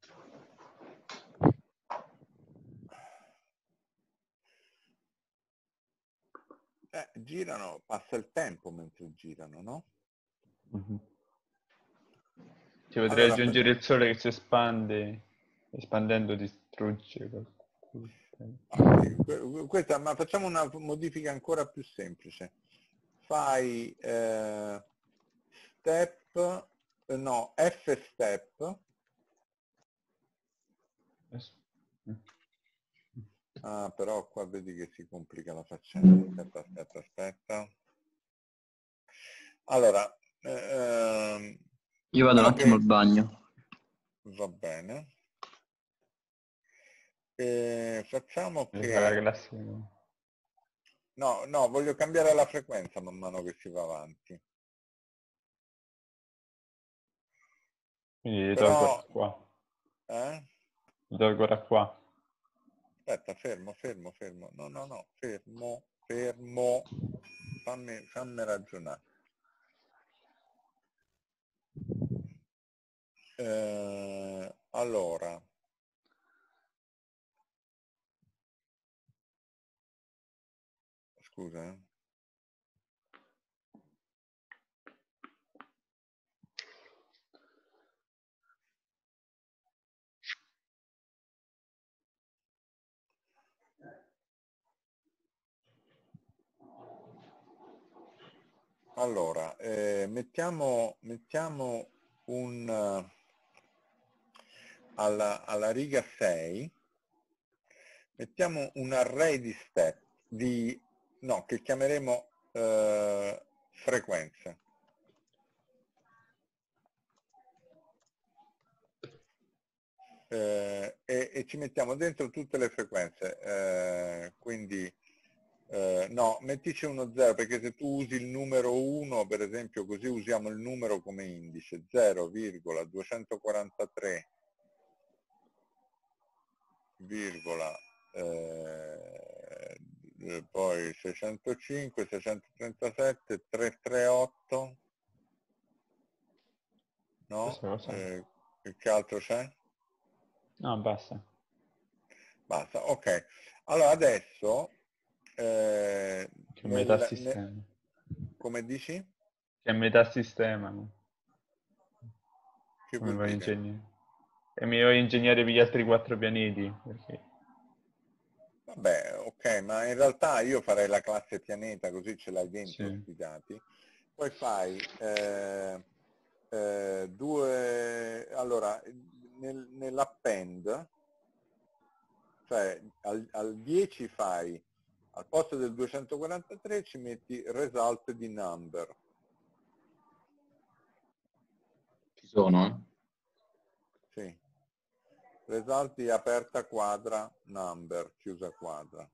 Girano, passa il tempo mentre girano, no? Ci potrei Allora, aggiungere il Sole che si espande, espandendo distrugge qualcuno. sì, questa, ma facciamo una modifica ancora più semplice. Fai step, no, F step. Ah, però qua vedi che si complica la faccenda. Aspetta. Allora, Io vado un attimo al bagno. Va bene. Facciamo Mi fa la che... classe. No, voglio cambiare la frequenza man mano che si va avanti. Quindi li tolgo da Però... qua. Eh? Li tolgo da qua. Aspetta, fermo. No, fermo. Fammi ragionare. Allora, scusa. Allora, mettiamo un alla riga 6, mettiamo un array di step, che chiameremo frequenze. E ci mettiamo dentro tutte le frequenze, quindi no, mettici uno 0, perché se tu usi il numero 1, per esempio, così usiamo il numero come indice, 0,243, poi 605, 637, 338, no? Che altro c'è? No, basta. Basta, ok. Allora adesso, Che è metà sistema. come dici? Che è metà sistema. Che Come vuol vuoi dire? ingegnere? E mi vuoi ingegnere per gli altri 4 pianeti? Perché... Vabbè, ok, ma in realtà io farei la classe pianeta, così ce l'hai dentro Sì. sti dati. Poi fai allora, nell'append, cioè al 10 fai, al posto del 243 ci metti result di number. Ci sono? Sì. Result di aperta quadra, number, chiusa quadra.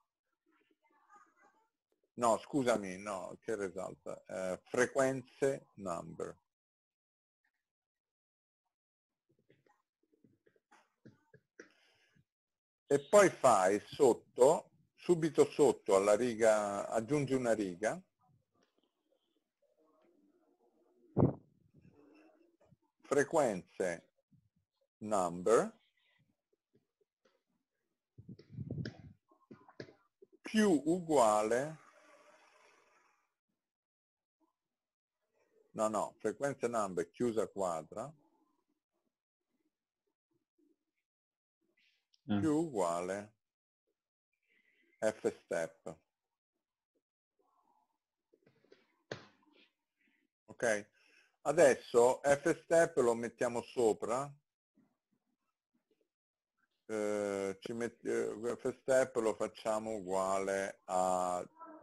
No, scusami, no, che result? Frequenze, number. E poi fai sotto, subito sotto alla riga, aggiungi una riga, frequenze, number, più uguale, no, frequenze number chiusa quadra, più uguale f-step. Ok? Adesso f-step lo mettiamo sopra, f-step lo facciamo uguale a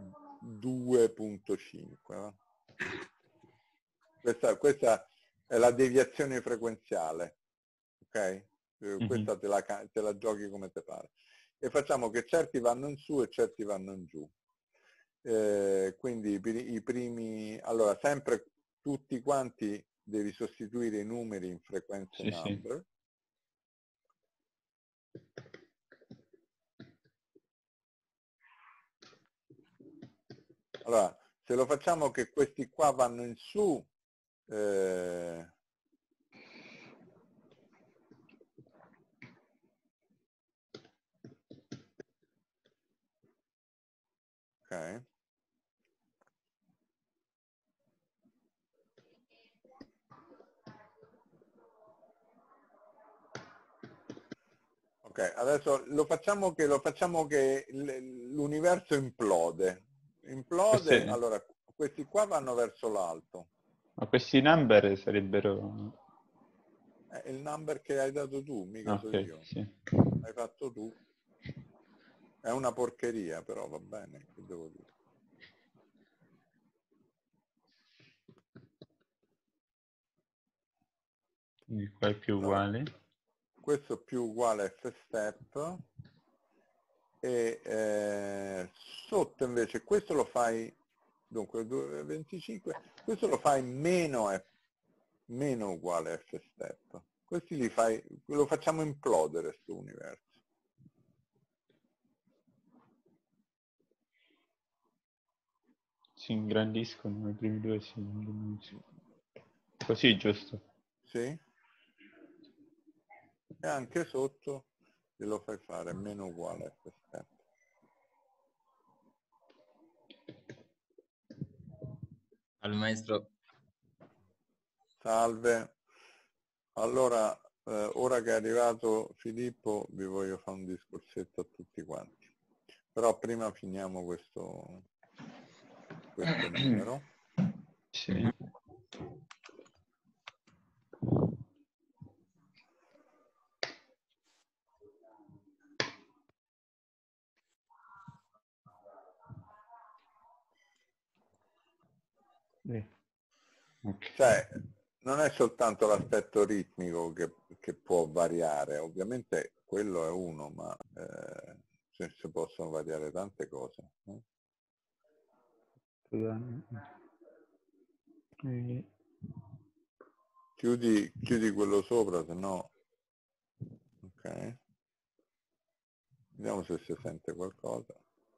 2.5. Questa è la deviazione frequenziale, ok? Questa te la giochi come te pare. E facciamo che certi vanno in su e certi vanno in giù. Quindi i primi, allora sempre tutti quanti devi sostituire i numeri in frequenze number. Allora, se lo facciamo che questi qua vanno in su, ok. Ok, adesso lo facciamo che l'universo implode. Implode, allora questi qua vanno verso l'alto. Ma questi number sarebbero... Il number che hai dato tu, mica so io. Sì. Hai fatto tu. È una porcheria, però va bene, che devo dire. Quindi qua è più uguale. Questo è più uguale a f-step. E sotto invece questo lo fai, dunque 25, questo lo fai meno uguale a f-step. Questi li fai, lo facciamo implodere questo universo. Si ingrandiscono i primi due, così giusto? Sì? E anche sotto lo fai fare meno uguale a f-step. Salve maestro. Salve. Allora, ora che è arrivato Filippo, vi voglio fare un discorsetto a tutti quanti. Però prima finiamo questo numero. Sì. Okay. Cioè, non è soltanto l'aspetto ritmico che può variare, ovviamente quello è uno, ma si possono variare tante cose. Chiudi quello sopra, se no... Ok. Vediamo se si sente qualcosa.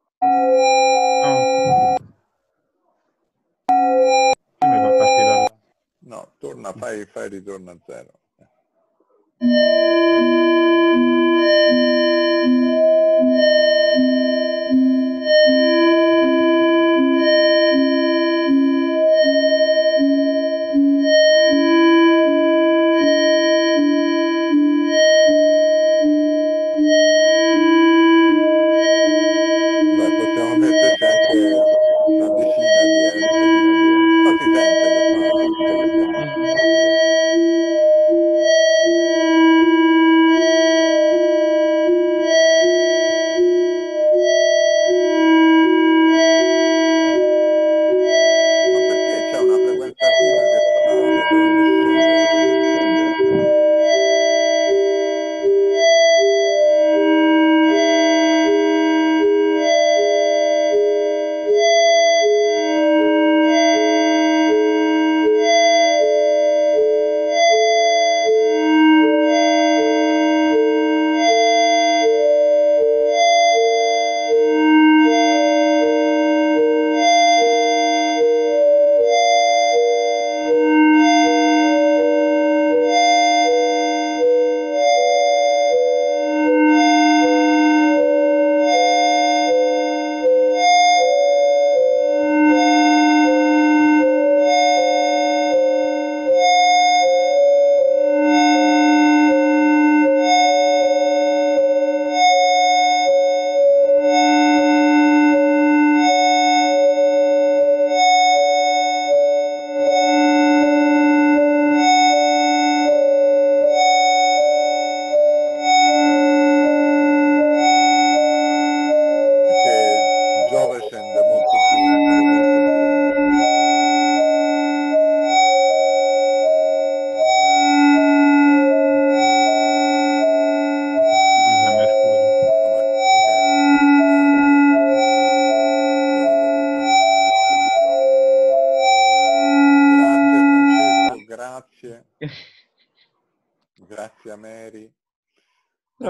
No, torna, fai ritorno a zero. Beh, possiamo metterci anche una decina di euro. Ma si sente che fa leggermente.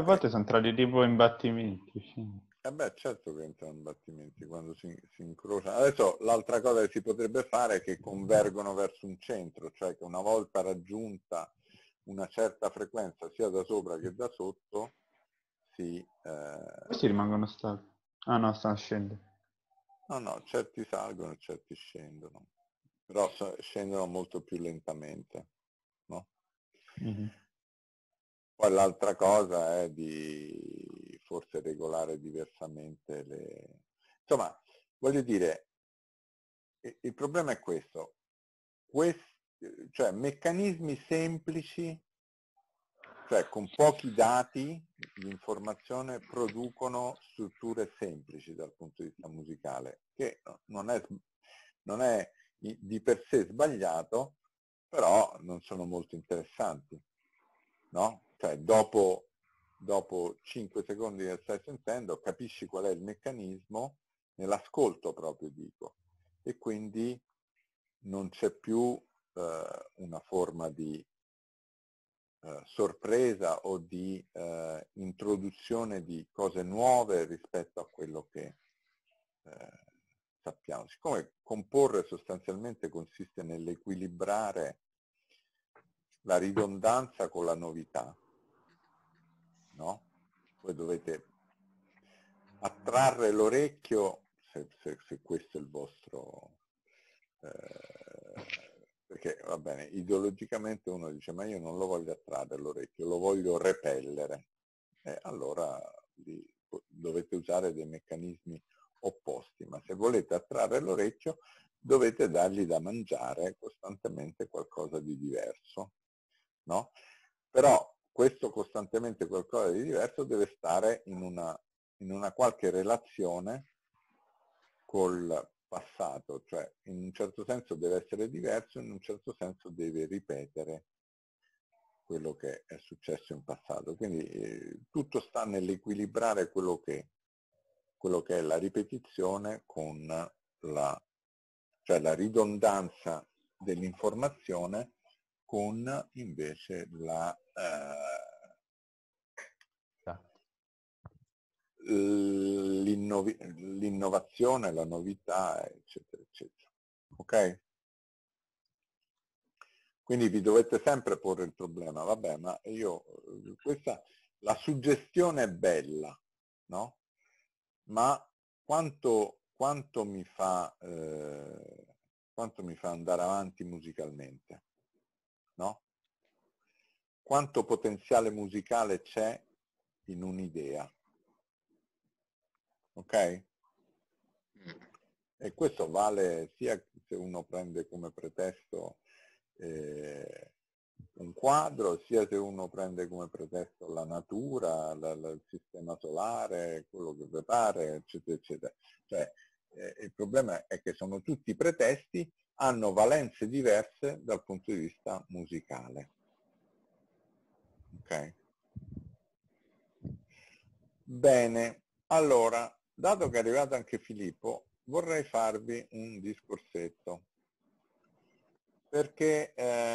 a volte sono entrati tipo imbattimenti. Sì. Beh, certo che entrano in battimenti quando si incrociano. Adesso l'altra cosa che si potrebbe fare è che convergono verso un centro, cioè che una volta raggiunta una certa frequenza sia da sopra che da sotto Questi rimangono stati. Ah no, stanno scendendo. no, certi salgono e certi scendono, però scendono molto più lentamente, no? Mhm. Poi l'altra cosa è di forse regolare diversamente le... Insomma, voglio dire, il problema è questo, cioè meccanismi semplici, cioè con pochi dati l'informazione producono strutture semplici dal punto di vista musicale, che non è di per sé sbagliato, però non sono molto interessanti, no? Cioè dopo 5 secondi che stai sentendo capisci qual è il meccanismo, nell'ascolto proprio dico, e quindi non c'è più una forma di sorpresa o di introduzione di cose nuove rispetto a quello che sappiamo. Siccome comporre sostanzialmente consiste nell'equilibrare la ridondanza con la novità, no? Voi dovete attrarre l'orecchio, se questo è il vostro... perché va bene, ideologicamente uno dice ma io non lo voglio attrarre l'orecchio, lo voglio repellere. E allora dovete usare dei meccanismi opposti, ma se volete attrarre l'orecchio dovete dargli da mangiare costantemente qualcosa di diverso, no? Però questo costantemente qualcosa di diverso deve stare in una qualche relazione col passato, cioè in un certo senso deve essere diverso, in un certo senso deve ripetere quello che è successo in passato. Quindi tutto sta nell'equilibrare quello che è la ripetizione con cioè la ridondanza dell'informazione con invece l'innovazione, la novità, eccetera, eccetera. Ok? Quindi vi dovete sempre porre il problema, vabbè, ma la suggestione è bella, no? Ma quanto mi fa andare avanti musicalmente, no? Quanto potenziale musicale c'è in un'idea, ok? E questo vale sia se uno prende come pretesto un quadro, sia se uno prende come pretesto la natura, il sistema solare, quello che vi pare, eccetera, eccetera. Cioè, il problema è che sono tutti pretesti, hanno valenze diverse dal punto di vista musicale. Ok? Bene, allora, dato che è arrivato anche Filippo, vorrei farvi un discorsetto, perché